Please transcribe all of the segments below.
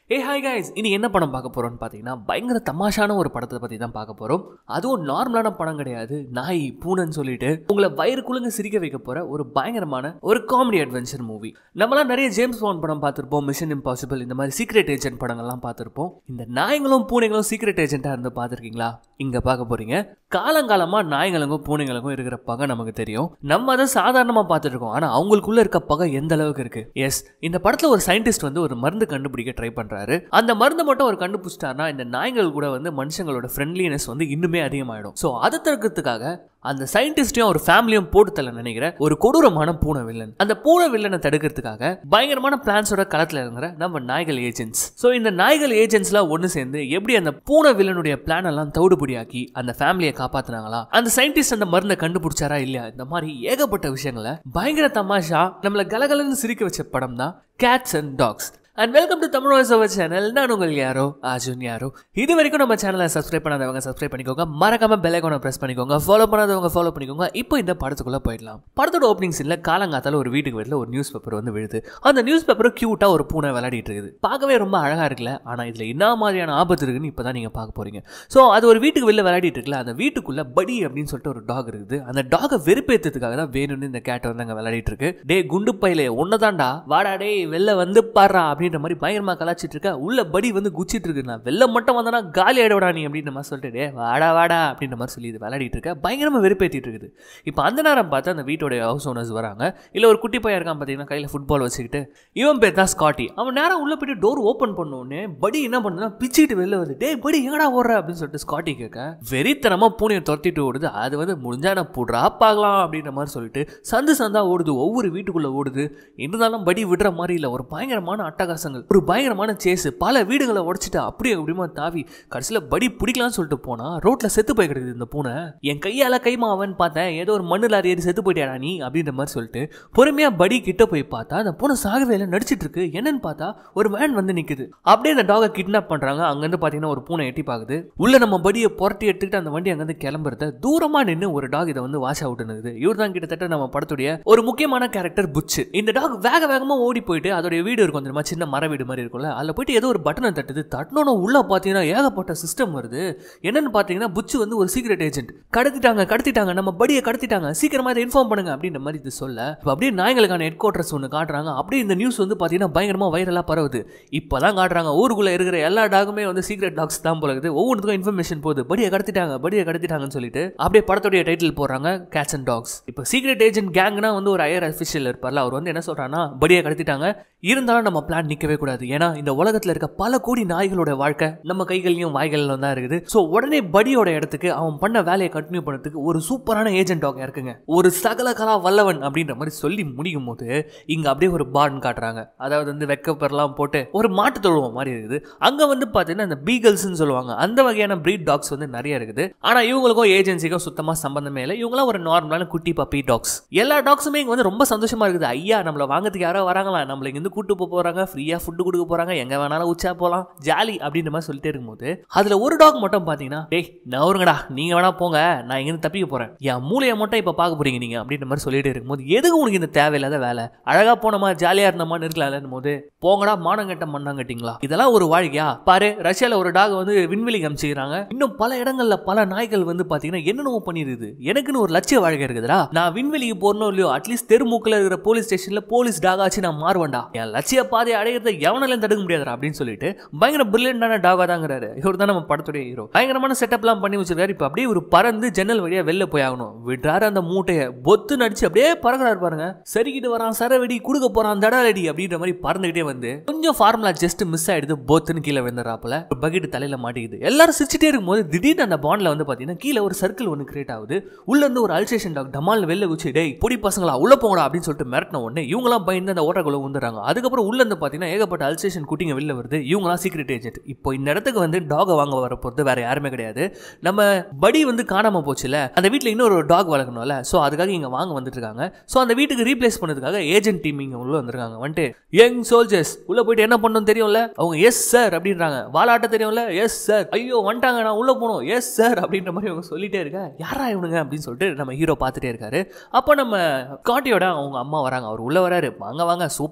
Hey hi guys, இனி என்ன படம் பார்க்க போறோம்னு பாத்தீங்கன்னா பயங்கர தமாஷான ஒரு படத்தை பத்தி தான் பார்க்க போறோம். அதுவும் நார்மலான படம் கிடையாது. நாய் பூனைன்னு சொல்லிட்டு உங்களை வயிறு குலுங்க சிரிக்க வைக்க போற ஒரு பயங்கரமான ஒரு காமெடி அட்வென்ச்சர் மூவி. நம்மளாம் நிறைய ஜேம்ஸ் பாண்ட் படம் பார்த்திருப்போம், மிஷன் இம்பாசிபிள், இந்த மாதிரி சீக்ரெட் ஏஜென்ட் படங்கள்லாம் பார்த்திருப்போம். இந்த நாய்களும் பூனைகளும் சீக்ரெட் ஏஜென்ட்டா இருந்து பார்த்திருக்கீங்களா? இங்க பார்க்க போறீங்க. காலங்காலமா நாய்களுக்கும் பூனைகளுக்கும் இருக்கிற பகை நமக்கு தெரியும். நம்ம அதை சாதாரணமா பார்த்துட்டு இருக்கோம். ஆனா அவங்களுக்குள்ள இருக்க பகை எந்த அளவுக்கு இருக்கு? எஸ், இந்த படத்துல ஒரு சயின்டிஸ்ட் வந்து ஒரு மருந்து கண்டுபிடிக்க ட்ரை பண்றாரு. அந்த மருந்து மட்டும் ஒரு கண்டுபிடிச்சிட்டாருன்னா இந்த நாய்கள் கூட வந்து மனுஷங்களோட ஃப்ரெண்ட்லினஸ் வந்து இன்னுமே அதிகமாயிடும். சோ அதை தடுக்கிறதுக்காக அந்த சயின்டிஸ்டையும் ஒரு ஃபேமிலியும் போட்டு தள்ள நினைக்கிற ஒரு கொடூரமான பூனை வில்லன். அந்த பூனை வில்லனை தடுக்கிறதுக்காக பயங்கரமான பிளான்ஸோட களத்துல இருக்கிற நம்ம நாய்கள் ஏஜென்ட்ஸ். சோ இந்த நாய்கள் ஏஜென்ட்ஸ்லாம் ஒன்னு சேர்ந்து எப்படி அந்த பூனை வில்லனுடைய பிளான் எல்லாம் தவிடுபடியாக்கி அந்த ஃபேமிலியை காப்பாத்தினாங்களா, அந்த சயின்டிஸ்ட் அந்த மருந்தை கண்டுபிடிச்சாரா இல்லையா, இந்த மாதிரி ஏகப்பட்ட விஷயங்களை பயங்கர தமாஷா நம்மள கலகலன்னு சிரிக்க வச்ச படம் தான் cats and dogs. And welcome to TAMILAN channel. நான் உங்கள் யாரோ அர்ஜுன் யாரோ. இது வரைக்கும் நம்ம சேனலை சப்ஸ்கிரைப் பண்ணாதவங்க சப்ஸ்கிரைப் பண்ணிக்கோங்க, மறக்காம பெல் ஐகானை பிரஸ் பண்ணிக்கோங்க, ஃபாலோ பண்ணாதவங்க ஃபாலோ பண்ணிக்கோங்க. இப்போ இந்த படத்துக்குள்ள போயிடலாம். படத்தோட ஓப்பனிங் சீன்ல காலங்காத்தால ஒரு வீட்டுக்கு வெளில ஒரு நியூஸ் பேப்பர் வந்து விழுது. அந்த நியூஸ் பேப்பர் கியூட்டா ஒரு பூனை விளையாடிட்டு இருக்குது. பார்க்கவே ரொம்ப அழகா இருக்குல்ல. ஆனா இதுல என்ன மாதிரியான ஆபத்து இருக்குன்னு இப்பதான் நீங்க பார்க்க போறீங்க. சோ அது ஒரு வீட்டுக்கு வெளில விளையாடிட்டு இருக்குல்ல. அந்த வீட்டுக்குள்ள படி அப்படின்னு சொல்லிட்டு ஒரு டாக் இருக்குது. அந்த டாகை வெறுப்பேற்றதுக்காக தான் வேணும்னு இந்த கேட் வந்து அங்க விளையாடிட்டு இருக்கு. டே குண்டு பையிலே ஒன்னதான்டா, வாடா டே வெளில வந்து பாடுறா அப்படின்ற மாதிரி பயங்கரமா கலாச்சிட்டு இருக்க. உள்ள படி வந்து குச்சிட்டு இருக்கு. நான் வெளில மட்டும் வந்தனா காலி ஆயிடுவடா நீ அப்படின்ற மாதிரி சொல்லிட்டு வாடா வாடா அப்படின்ற மாதிரி சொல்லி இது விளையாடிட்டு இருக்க. பயங்கரமா வெறுப்பேற்றிட்டு இருக்குது. இப்போ அந்த நேரம் பார்த்து அந்த வீட்டோட ஹவுஸ் ஓனர்ஸ் வராங்க. இல்ல ஒரு குட்டி பையன் இருக்கான் பாத்தீங்கன்னா, கையில ஃபுட்பால் வச்சுக்கிட்டு. இவன் பேர் தான் ஸ்காட்டி. அவன் நேரம் உள்ள போயிட்டு டோர் ஓபன் பண்ணோடனே படி என்ன பண்ணுதுன்னா பிச்சுக்கிட்டு வெளில வருது. டே படி எங்கடா ஓடுற அப்படின்னு சொல்லிட்டு ஸ்காட்டி கேட்க வெறித்தனமா பூனையை துரத்திட்டு ஓடுது. அது வந்து முடிஞ்சா நான் புட்ரா பார்க்கலாம் அப்படின்ற மாதிரி சொல்லிட்டு சந்து சந்தா ஓடுது. ஒவ்வொரு வீட்டுக்குள்ள ஓடுது. இருந்தாலும் படி விடுற மாதிரி இல்ல. ஒரு பயங்கரமான அட்டகாசங்கள், ஒரு பயங்கரமான சேஸ், பல வீடுகளை உடைச்சிட்டு அப்படியே அப்படிமா தாவி கடைசியில படி பிடிக்கலாம்னு சொல்லிட்டு போனா ரோட்ல செத்து போய் கிடக்குது இந்த பூனை. என் கையால கைமாவன் பார்த்தேன், ஏதோ ஒரு மண்ணு லாரி ஏறி செத்து போயிட்டாடா நீ அப்படின்ற மாதிரி சொல்லிட்டு பொறுமையா படி கிட்ட போய் பார்த்தா அந்த பூனை சாகவே இல்லை, நடிச்சிட்டு இருக்கு. என்னன்னு பார்த்தா ஒரு வேன் வந்து நிக்குது. அப்படியே அந்த டாகை கிட்னாப் பண்றாங்க. அங்கிருந்து பாத்தீங்கன்னா ஒரு பூனை எட்டி பாக்குது. உள்ள நம்ம படியை புரட்டி எடுத்துக்கிட்டு அந்த வண்டி அங்கிருந்து கிளம்புறத தூரமா நின்று ஒரு டாக் இதை வந்து வாஷ் அவுட் பண்ணுது. இவர் தான் கிட்டத்தட்ட நம்ம படத்துடைய ஒரு முக்கியமான கேரக்டர் புட்ச். இந்த டாக் வேக வேகமா ஓடி போயிட்டு அதோட வீடு இருக்கும் தெரியுமா, சின்ன மர வீடு மாதிரி இருக்கும்ல, அதில் போயிட்டு ஏதோ ஒரு பட்டனை தட்டுது. தட்டணும் உள்ள பார்த்தீங்கன்னா ஏகப்பட்ட சிஸ்டம் வருது. என்னன்னு பார்த்தீங்கன்னா புட்ச் வந்து ஒரு சீக்ரெட் ஏஜென்ட். கடத்திட்டாங்க நம்ம படியை கடத்திட்டாங்க, சீக்கிரமா இதை இன்ஃபார்ம் பண்ணுங்க அப்படின்ற மாதிரி இது சொல்ல அப்படியே நாய்களுக்கான ஹெட் குவார்டர்ஸ் ஒன்று காட்டுறாங்க. அப்படியே இந்த நியூஸ் வந்து பார்த்தீங்கன்னா பயங்கரமா வைரலா பரவுது. இப்போதான் காட்டுறாங்க ஊருக்குள்ள இருக்கிற எல்லா டாகுமே வந்து சீக்ரெட் டாக்ஸ் தான் போல இருக்குது. ஒவ்வொன்றுக்கும் இன்ஃபர்மேஷன் போகுது, படியை கடத்திட்டாங்கன்னு சொல்லிட்டு அப்படியே படத்துடைய டைட்டில் போடுறாங்க கேட்ஸ் அண்ட் டாக்ஸ். இப்போ சீக்ரெட் ஏஜென்ட் கேங்னா வந்து ஒரு ஹையர் அஃபிஷியல் இருப்பார்ல, அவர் வந்து என்ன சொல்றாங்கன்னா படியை கடத்திட்டாங்க, இருந்தாலும் நம்ம பிளான் நிற்கவே கூடாது. ஏன்னா இந்த உலகத்தில் இருக்க பல கோடி நாய்களோட வாழ்க்கை நம்ம கைகள்லையும் வாய்களிலும் தான் இருக்குது. ஸோ உடனே படியோட இடத்துக்கு அவன் பண்ண வேலையை கண்டினியூ பண்ணுறதுக்கு ஒரு சூப்பரான ஏஜென்ட் டாக் இருக்குங்க, ஒரு சகல கலா வல்லவன் அப்படின்ற மாதிரி சொல்லி முடிக்கும் போது இங்க அப்படியே ஒரு பார்ன் காட்டுறாங்க. அதாவது வந்து வெக்கப்பெல்லாம் போட்டு ஒரு மாட்டு தொழுவம் மாதிரி இருக்குது. அங்க வந்து பாத்தீங்கன்னா இந்த பீகல்ஸ்ன்னு சொல்லுவாங்க, அந்த வகையான பிரீட் டாக்ஸ் வந்து நிறைய இருக்குது. ஆனா இவங்களுக்கும் ஏஜென்சிக்கும் சுத்தமா சம்பந்தமே இல்லை. இவங்களாம் ஒரு நார்மலான குட்டி பப்பி டாக்ஸ். எல்லா டாக்ஸுமே இங்க வந்து ரொம்ப சந்தோஷமா இருக்குது. ஐயா நம்மள வாங்கிறதுக்கு யாரோ வராங்களா, நம்மள இங்க கூட்டு போறாங்க, ஃப்ரீயா ஃபுட் கொடுக்க போறாங்க, எங்க வேணாலும் உச்சா போலாம், ஜாலி அப்படின்ற மாதிரி சொல்லிட்டே இருக்கும்போது அதுல ஒரு டாக் மட்டும் பாத்தீங்கன்னா, டேய் நவருங்கடா நீங்க வேணா போங்க, நான் இங்க தப்பிக்க போறேன், என் மூளையை மட்டும் இப்ப பாக்க போறீங்க நீங்க அப்படின்ற மாதிரி சொல்லிட்டே இருக்கும்போது எதுக்கு உனக்கு இந்த தேவையில்லாத வேலை, அழகா போனமா ஜாலியா இருந்தமா இருக்கலாம்னு போது போங்கடா மானங்கட்ட மண்ணாங்கட்டிங்களா, இதெல்லாம் ஒரு வாழ்க்கையா பாரு. ரஷ்யால ஒரு டாக் வந்து விண்வெளிக்கு அனுப்பிச்சுக்கிறாங்க. இன்னும் பல இடங்கள்ல பல நாய்கள் வந்து பாத்தீங்கன்னா என்னென்னவோ பண்ணிருது. எனக்குன்னு ஒரு லட்சிய வாழ்க்கை இருக்குதுடா, நான் விண்வெளிக்கு போறனோ இல்லையோ அட்லீஸ்ட் தெருமுக்கில் இருக்கிற போலீஸ் ஸ்டேஷன்ல போலீஸ் டாக் ஆச்சு நான் மாறுவேன்டா, என் லட்சிய பாதையை அடையிறத எவனாலும் தடுக்க முடியாதுடா அப்படின்னு சொல்லிட்டு பயங்கர பிரில்லியண்டான டாகா தாங்கிறாரு. இவர் தான் நம்ம படத்துடைய ஹீரோ. பயங்கரமான செட்டப்லாம் பண்ணி வச்சிருக்காரு. இப்ப அப்படியே ஒரு பறந்து ஜன்னல் வழியா வெளில போய் ஆகணும். விடுறாரு அந்த மூட்டையை, பொத்து நடிச்சு அப்படியே பறக்கிறாரு பாருங்க. சரிக்கிட்டு வரான், சரவெடி குடுக்க போறான், தடாலடி அப்படின்ற மாதிரி பறந்துகிட்டே வந்து கொஞ்சம் ஃபார்முலா ஜஸ்ட் மிஸ் ஆயிடுது. பொத்துன்னு கீழே விழுந்துறாப்புல பக்கெட் தலையில மாட்டிக்குது. எல்லாரும் சிரிச்சுட்டே இருக்கும்போது திடீர்னு அந்த பாண்ட்ல வந்து பாத்தீங்கன்னா கீழே ஒரு சர்க்கிள் ஒன்று கிரியேட் ஆகுது. உள்ள இருந்து ஒரு அல்சேஷன் டாக் டமால் வெளில வச்சு டேய் பொடி பசங்களா உள்ள போங்கடா அப்படின்னு சொல்லிட்டு மிரட்டின உடனே இவங்களாம் பயந்து அந்த ஓட்டக்குள்ள வந்துடுறாங்க. அதுக்கப்புறம் உள்ள இருந்து பாத்தீங்கன்னா ஏகப்பட்ட அல்சேஷன் குட்டிங்க வெளில வருது. இவங்களாம் சீக்ரெட் ஏஜென்ட். இப்போ இந்த இடத்துக்கு வந்து டாக் வாங்க வர போறது வேற யாருமே கிடையாது. நம்ம படி வந்து காணாம போச்சுல, அந்த வீட்டுல இன்னொரு டாக் வளர்க்கணும்ல, சோ அதுக்காக இங்க வாங்க வந்துட்டு இருக்காங்க. சோ அந்த வீட்டுக்கு ரீப்ளேஸ் பண்ணதுக்காக ஏஜென்ட் டீம் இங்க உள்ள வந்திருக்காங்க. வந்துட்டு யங் சோல்ஜர்ஸ் உள்ள போயிட்டு என்ன பண்ணணும் தெரியும்ல, அவங்க எஸ் சார் அப்படின்றாங்க. வாலாட்ட தெரியும்ல, எஸ் சார். ஐயோ வந்துட்டாங்க நான் உள்ள போனோம், எஸ் சார் அப்படின்ற மாதிரி அவங்க சொல்லிட்டே இருக்க. யாரா இவனுங்க அப்படின்னு சொல்லிட்டு நம்ம ஹீரோ பார்த்துட்டே இருக்காரு. அப்போ நம்ம ஸ்காட்டியோட அவங்க அம்மா வராங்க. அவர் உள்ள வராரு. வாங்க வாங்க சூப்பரான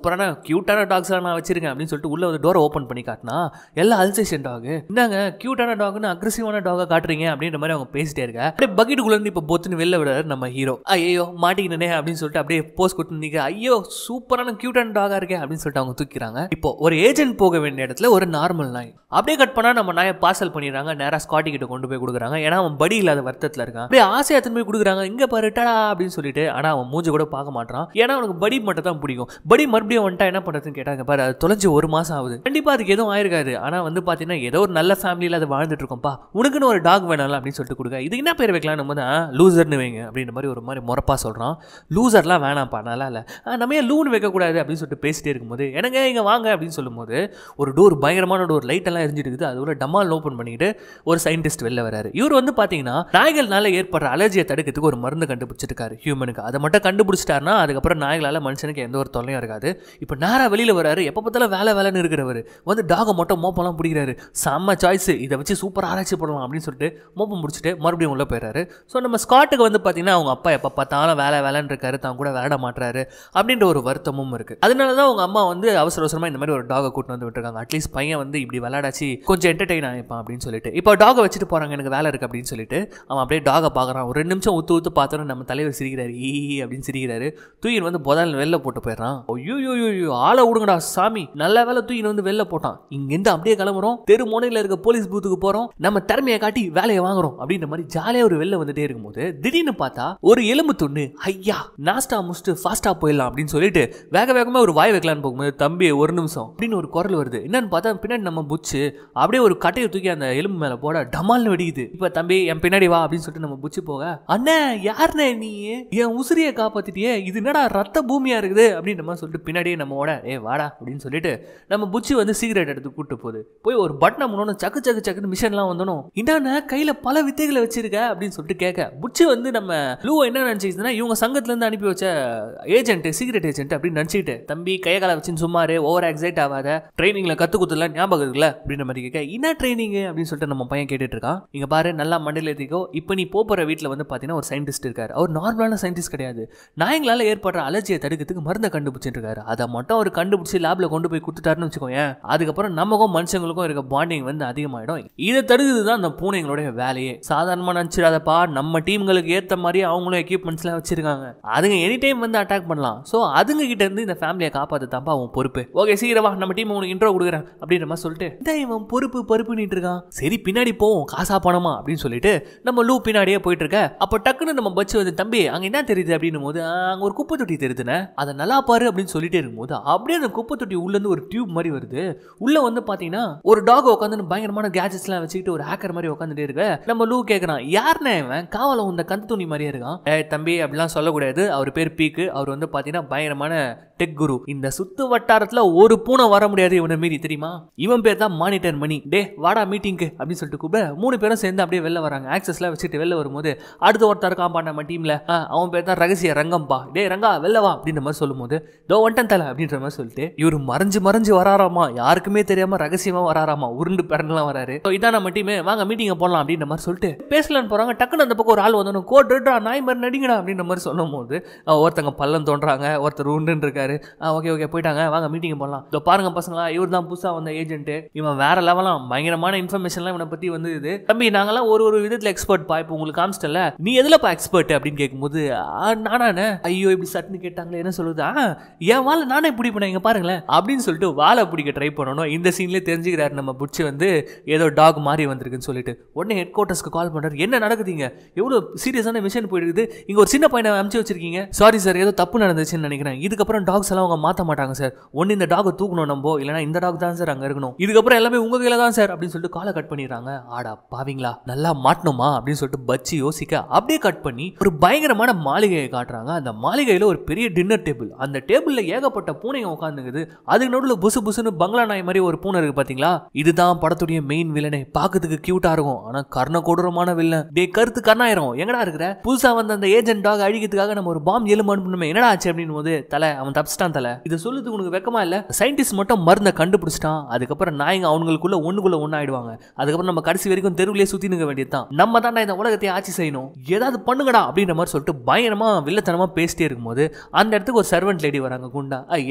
கியூட்டான டாக்ஸ் நான் வச்சிருக்கேன் அப்படின்னு சொல்லிட்டு உள்ள வந்து டோரை ஓபன் பண்ணி காட்டினா எல்லாம் அல்சேஷன் டாக். இந்தாங்க கியூட்டான டாக்னு அக்ரெசிவான டாகா காட்டுறீங்க அப்படின்ற மாதிரி அவங்க பேசிட்டே இருக்க. அப்படியே பக்கெட்டுக்குள்ள இருந்து இப்ப பொத்துன்னு வெளில விடுறாரு நம்ம ஹீரோ. ஐயோ மாட்டிக்கினே அப்படின்னு சொல்லிட்டு அப்படியே போஸ் கொடுத்து நிக்க. ஐயோ சூப்பரான கியூட்டான டாகா இருக்கே அப்படின்னு சொல்லிட்டு அவங்க தூக்கிறாங்க. இப்போ ஒரு ஏஜென்ட் போக வேண்டிய இடத்துல ஒரு நார்மல் நாய். அப்படியே கட் பண்ணா நம்ம நாயை பார்சல் பண்ணிடுறாங்க. நேரா ஸ்காட்டி கிட்ட கொண்டு போய் கொடுக்குறாங்க. ஏன்னா அவன் படி இல்லாத வருத்தத்துல இருக்கான். அப்படியே ஆசையா எடுத்து போய் கொடுக்குறாங்க. இங்க பாரு டடா அப்படின்னு சொல்லிட்டு. ஆனா அவன் மூஞ்சி கூட பார்க்க மாட்டான். ஏன்னா அவனுக்கு படி மட்டும் தான் பிடிக்கும். படி மறுபடியும் வந்துட்டா என்ன பண்றதுன்னு கேட்டாங்க. பாரு அது தொலைஞ்சு 1 மாசம் ஆகுது. கண்டிப்பா அதுக்கு எதுவும் ஆயிருக்காது. ஆனா வந்து பாத்தீங்கன்னா ஏதோ ஒரு நல்ல ஃபேமிலியில அது வாழ்ந்துட்டு இருக்கோம்ப்பா. உனக்குன்னு ஒரு டாக் வேணாம் அப்படின்னு சொல்லிட்டு கொடுக்க. இது என்ன பேர் வைக்கலாம் நம்ம தான் லூசர்னு வைங்க அப்படின்ற மாதிரி ஒரு மாதிரி முறப்பா சொல்றான். லூசர்லாம் வேணாம்ப்பா நல்லா இல்ல. நம்ம ஏன் லூன்னு வைக்க கூடாது அப்படின்னு சொல்லிட்டு பேசிட்டே இருக்கும்போது எனக்கு இங்க வாங்க அப்படின்னு சொல்லும்போது ஒரு டோர் பயங்கரமான டோர் லைட் எல்லாம் எரிஞ்சிட்டு இருக்குது. அது டமால் ஓபன் பண்ணிட்டு ஒரு சயின்டிஸ்ட் வெளில வராரு. இவர் வந்து பாத்தீங்கன்னா நாய்கள்னால ஏற்படுற அலர்ஜியை தடுக்கிறதுக்கு ஒரு மருந்து கண்டுபிடிச்சிருக்காரு ஹியூமனுக்கு. அதை மட்டும் கண்டுபிடிச்சிட்டாருன்னா அதுக்கப்புறம் நாய்களால மனுஷனுக்கு எந்த ஒரு தொல்லையும் இருக்காது. இப்போ நேரா வெளியில வராரு. எப்ப பார்த்தாலும் வேலைன்னு இருக்கிறவர் வந்து டாகை மட்டும் மோப்பெல்லாம் பிடிக்கிறாரு. செம்ம சாய்ஸ், இதை வச்சு சூப்பர் ஆராய்ச்சி பண்ணலாம் அப்படின்னு சொல்லிட்டு மோப்பம் முடிச்சுட்டு மறுபடியும் உள்ள போயிறாரு. ஸோ நம்ம ஸ்காட்டுக்கு வந்து பாத்தீங்கன்னா அவங்க அப்பா எப்ப பார்த்தாலும் வேலைன்னு இருக்காரு, தான் கூட விளையாட மாட்டாரு அப்படின்ற ஒரு வருத்தமும் இருக்கு. அதனாலதான் அவங்க அம்மா வந்து அவசரமா இந்த மாதிரி ஒரு டாகை கூட்டு வந்து விட்டுருக்காங்க. அட்லீஸ்ட் பையன் வந்து இப்படி விளையாடாச்சு கொஞ்சம் என்டர்டெயின் ஆகிப்பான் அப்படின்னு சொல்லிட்டு. இப்போ டாகை வச்சுட்டு போறாங்க, எனக்கு வேலை இருக்கு அப்படின்னு சொல்லிட்டு அவன் அப்படியே டாகை பார்க்கறான். ஒரு 2 நிமிஷம் ஊத்து பார்த்தோன்னு நம்ம தலைவர் சிரிக்கிறாரு. ஈ அப்படின்னு சிரிக்கிறாரு. தூயின் வந்து முதல் வெளில போட்டு போயிடறான். ஐயோ ஆளை விடுங்கடா சாமி, நல்ல வேலை தூயின் வந்து வெளில போட்டான். இங்கிருந்து அப்படியே கிளம்புறோம், தெரு முனையில இருக்க போலீஸ் பூத்துக்கு போறோம், நம்ம திறமையை காட்டி வேலையை வாங்குறோம் அப்படின்ற மாதிரி ஜாலியா ஒரு வெளில வந்துட்டே இருக்கும்போது திடீர்னு பார்த்தா ஒரு எலும்பு துண்ணு ஐயா நாஸ்டா முடிச்சுட்டு ஃபாஸ்டா போயிடலாம் அப்படின்னு சொல்லிட்டு வேகமா ஒரு வாய் வைக்கலான்னு போகும்போது தம்பி 1 நிமிஷம் அப்படின்னு ஒரு குரல் வருது. என்னன்னு பார்த்தா பின்னாடி நம்ம புச்சு அப்படியே ஒரு கட்டையை தூக்கி அந்த எலும்பு மேல போட டமால்னு வெடிக்குது. இப்ப தம்பி என் பின்னாடி வா அப்படின்னு சொல்லிட்டு நம்ம புச்சு போக, அண்ணே யாருனே நீ, என் உசிரியை காப்பாத்திட்டியே, இது என்னடா ரத்த பூமியா இருக்குது அப்படின்னு நம்ம சொல்லிட்டு பின்னாடியே நம்ம ஓட வாடா அப்படின்னு சொல்லிட்டு நம்ம புச்சு வந்து சிகரெட் எடுத்து கூட்டு போகுது. போய் ஒரு பட்டனை முன்னோன்னு சக்குன்னு மிஷன்லாம் வந்தோம். என்னன்னா கையில பல வித்தைகளை வச்சிருக்க அப்படின்னு சொல்லிட்டு கேட்க, புச்சு வந்து நம்ம லூவை என்ன நினைச்சிச்சுன்னா இவங்க சங்கத்துல இருந்து அனுப்பி வச்ச ஏஜென்ட் சீக்ரெட் ஏஜென்ட் அப்படின்னு நினைச்சிட்டு, தம்பி கையை கால வச்சுன்னு சும்மாரு ஓவர் எக்ஸைட் ஆகாத, ட்ரைனிங்ல கத்து கொடுத்துலாம் ஞாபகம் இருக்குல்ல அப்படின்ற மாதிரி கேட்க, என்ன ட்ரைனிங் அப்படின்னு சொல்லிட்டு நம்ம பையன் கேட்டுட்டு இருக்கான். இங்க பாரு நல்லா மண்டையில ஏத்திக்கோ, இப்போ நீ போற வீட்டுல வந்து பாத்தீங்கன்னா ஒரு சயின்டிஸ்ட் இருக்காரு. அவர் நார்மலான சயின்டிஸ்ட் கிடையாது. நாய்களால ஏற்படுற அலர்ஜியை தடுக்கிறதுக்கு மருந்தை கண்டுபிடிச்சிட்டு இருக்காரு. அதை மட்டும் அவர் கண்டுபிடிச்சி லேப்ல கொண்டு போய் கொடுத்துட்டாருன்னு வச்சுக்கோங்க, அதுக்கப்புறம் நமக்கும் மனுஷங்களுக்கும் இருக்க பாண்டிங் வந்து அதிகமாயிடும். இதை தடுக்குதுதான் அந்த பூனைங்களுடைய வேலையே. சாதாரணமா நினைச்சிடாதப்பா, நம்ம டீம்களுக்கு ஏத்த மாதிரி அவங்களும் எக்யூப்மெண்ட்ஸ் எல்லாம் வச்சிருக்காங்க. அதுங்க எனி டைம் வந்து அட்டாக் பண்ணலாம். சோ அதுங்க கிட்ட இருந்து இந்த ஃபேமிலியை காப்பாத்துதாப்பா அவன் பொறுப்பு. ஓகே சீக்கிரமா நம்ம டீம் உனக்கு இன்ட்ரோ கொடுக்குறேன் அப்படின்ற மாதிரி சொல்லிட்டு இவன் பொறுப்பு நீட்டு இருக்கான். சரி பின்னாடி போவோம், காசா பணமா அப்படின்னு சொல்லிட்டு நம்ம லூ பின்னாடியே போயிட்டு இருக்க. அப்ப டக்குன்னு நம்ம பச்சு வந்து, தம்பி அங்க என்ன தெரியுது அப்படின்னு போது, அங்க ஒரு குப்பை தொட்டி தெரியுதுன்னு, அதை நல்லா பாரு அப்படின்னு சொல்லிட்டே இருக்கும்போது அப்படியே அந்த குப்பை தொட்டி உள்ள இருந்து ஒரு டியூப் மாதிரி வருது. உள்ள வந்து பாத்தீங்கன்னா ஒரு டாக் உட்காந்து பயங்கரமான கேஜெட்ஸ் எல்லாம் வச்சுக்கிட்டு ஒரு ஹேக்கர் மாதிரி உட்காந்துட்டே இருக்க. நம்ம லூ கேட்கறான், யாருன்னு இவன் காவல இந்த கந்து துணி மாதிரியே இருக்கான். தம்பி அப்படிலாம் சொல்லக்கூடாது, அவர் பேர் பீக்கு, அவர் வந்து பாத்தீங்கன்னா பயங்கரமான டெக் குரு. இந்த சுத்து வட்டாரத்துல ஒரு பூனை வர முடியாது இவனை மீறி, தெரியுமா? இவன் பேர் தான் மானிட்டர் மணி. டே வாடா மீட்டிங்க்கு அப்படின்னு சொல்லிட்டு கூப்பிட 3 பேரும் சேர்ந்து அப்படியே வெளில வராங்க. ஆக்சஸ்ல வச்சுட்டு வெளில வரும்போது அடுத்த ஒருத்தர் இருக்கான் நம்ம டீம்ல, அவன் பேர் தான் ரகசிய ரங்கம்பா. டே ரங்கா வெளில வா அப்படின்ற மாதிரி சொல்லும் போது தோ ஒன்டன் தலை அப்படின்ற மாதிரி சொல்லிட்டு இவரு மறைஞ்சு வராராமா, யாருக்குமே தெரியாம ரகசியமா வராராமா, உருண்டு பிறந்தெல்லாம் வராரு. இதான் நம்ம டீம், வாங்க மீட்டிங்க போடலாம் அப்படின்ற மாதிரி சொல்லிட்டு பேசலான்னு போறாங்க. டக்குன்னு அந்த பக்கம் ஒரு ஆள் வந்தோம், கோட்ரா நாய் மாதிரி நடிங்கடா அப்படின்ற மாதிரி சொல்லும் போது ஒருத்தங்க பள்ளம் தோன்றாங்க, ஒருத்தர் உண்டுன்னு இருக்காரு. ஓகே போயிட்டாங்க, வாங்க மீட்டிங் போடலாம். இதோ பாருங்க பசங்களா, இவர் தான் புதுசா வந்த ஏஜென்ட், இவன் வேற லெவலாம், பயங்கரமான இன்ஃபர்மேஷன்லாம் இவனை பத்தி வந்து இது. தம்பி நாங்கெல்லாம் ஒரு விதத்துல எக்ஸ்பர்ட் பா, இப்போ உங்களுக்கு காமிச்சிட்டல, நீ எதுலப்பா எக்ஸ்பர்ட் அப்படின்னு கேட்கும்போது நானே ஐயோ இப்படி சட்டுன்னு கேட்டாங்களே என்ன சொல்லுது, என் வாழை நானே பிடி பண்ண இங்க பாருங்களேன் அப்படின்னு சொல்லிட்டு வாழை பிடிக்க ட்ரை பண்ணணும். இந்த சீன்லேயே தெரிஞ்சுக்கிறாரு நம்ம புடிச்சு வந்து ஏதோ டாக் மாறி வந்திருக்குன்னு சொல்லிட்டு உடனே ஹெட் குவார்ட்டர்ஸ்க்கு கால் பண்றாரு. என்ன நடக்குதுங்க, எவ்வளவு சீரியஸான மிஷன் போயிடுது, இங்க ஒரு சின்ன பையனை அனுப்பிச்சு வச்சிருக்கீங்க, சாரி சார் ஏதோ தப்பு நடந்துச்சுன்னு நினைக்கிறேன், இதுக்கப்புறம் டாக்ஸ் எல்லாம் அவங்க மாத்த மாட்டாங்க சார், ஒன்னு இந்த டாக் தூக்கணும் நம்ம, இல்லைன்னா இந்த டாக் தான் சார் அங்க இருக்கணும், இதுக்கப்புறம் எல்லாமே உங்க கையில தான் சார் அப்படின்னு சொல்லிட்டு காலை கட் பண்ணிடுறாங்க. ஆடா பாவீங்களா, நல்லா மாட்டணுமா அப்படின்னு சொல்லிட்டு பச்சி யோசிக்க அப்படியே கட் பண்ணி ஒரு பயங்கரமான மாளிகையை காட்டுறாங்க. அந்த மாளிகையில ஒரு பெரிய டின்னர் டேபிள், அந்த டேபிள்ல ஏகப்பட்ட பூனைங்க உட்காந்துக்குது. அதுக்கு நடுவில் புசுன்னு பங்களா நாய் மாதிரி ஒரு பூனை இருக்கு பாத்தீங்களா, இதுதான் படத்துடைய மெயின் வில்லனே. பாக்கிறதுக்கு கியூட்டா இருக்கும், ஆனா கர்ண கொடூரமான வில்லன். டே கருத்து கண்ணாயிரம், எங்கடா இருக்கிற, புதுசா வந்த அந்த ஏஜென்ட் டாக் அழிக்கிறதுக்காக நம்ம ஒரு பாம் எலும்பு அனுப்பணுமே, என்னடா ஆச்சு அப்படின்னு போது, தலை அவன் தப்பிச்சிட்டான் தலை, இது சொல்லுறதுக்கு உனக்கு வெக்கமா இல்ல, சயின்டிஸ்ட் மட்டும் மருந்தை கண்டுபிடிச்சிட்டான், அதுக்கப்புறம் நாய்ங்க அவங்களுக்குள்ள ஒண்ணுக்குள்ள ஒண்ணாயிடுவாங்க, அதுக்கப்புறம் நம்ம கடைசி வரைக்கும் தெருவிலே சுத்தி நிற்க வேண்டியதுதான், நம்ம தான் இந்த உலகத்தை ஆட்சி செய்யணும், ஏதாவது பண்ணுங்கடா அப்படின்ற மாதிரி சொல்லிட்டு பயங்கரமா வில்லத்தனமா பேசிட்டே இருக்கும்போது அந்த இடத்துக்கு ஒரு சர்வெண்ட் லேடி வராங்க குண்டா.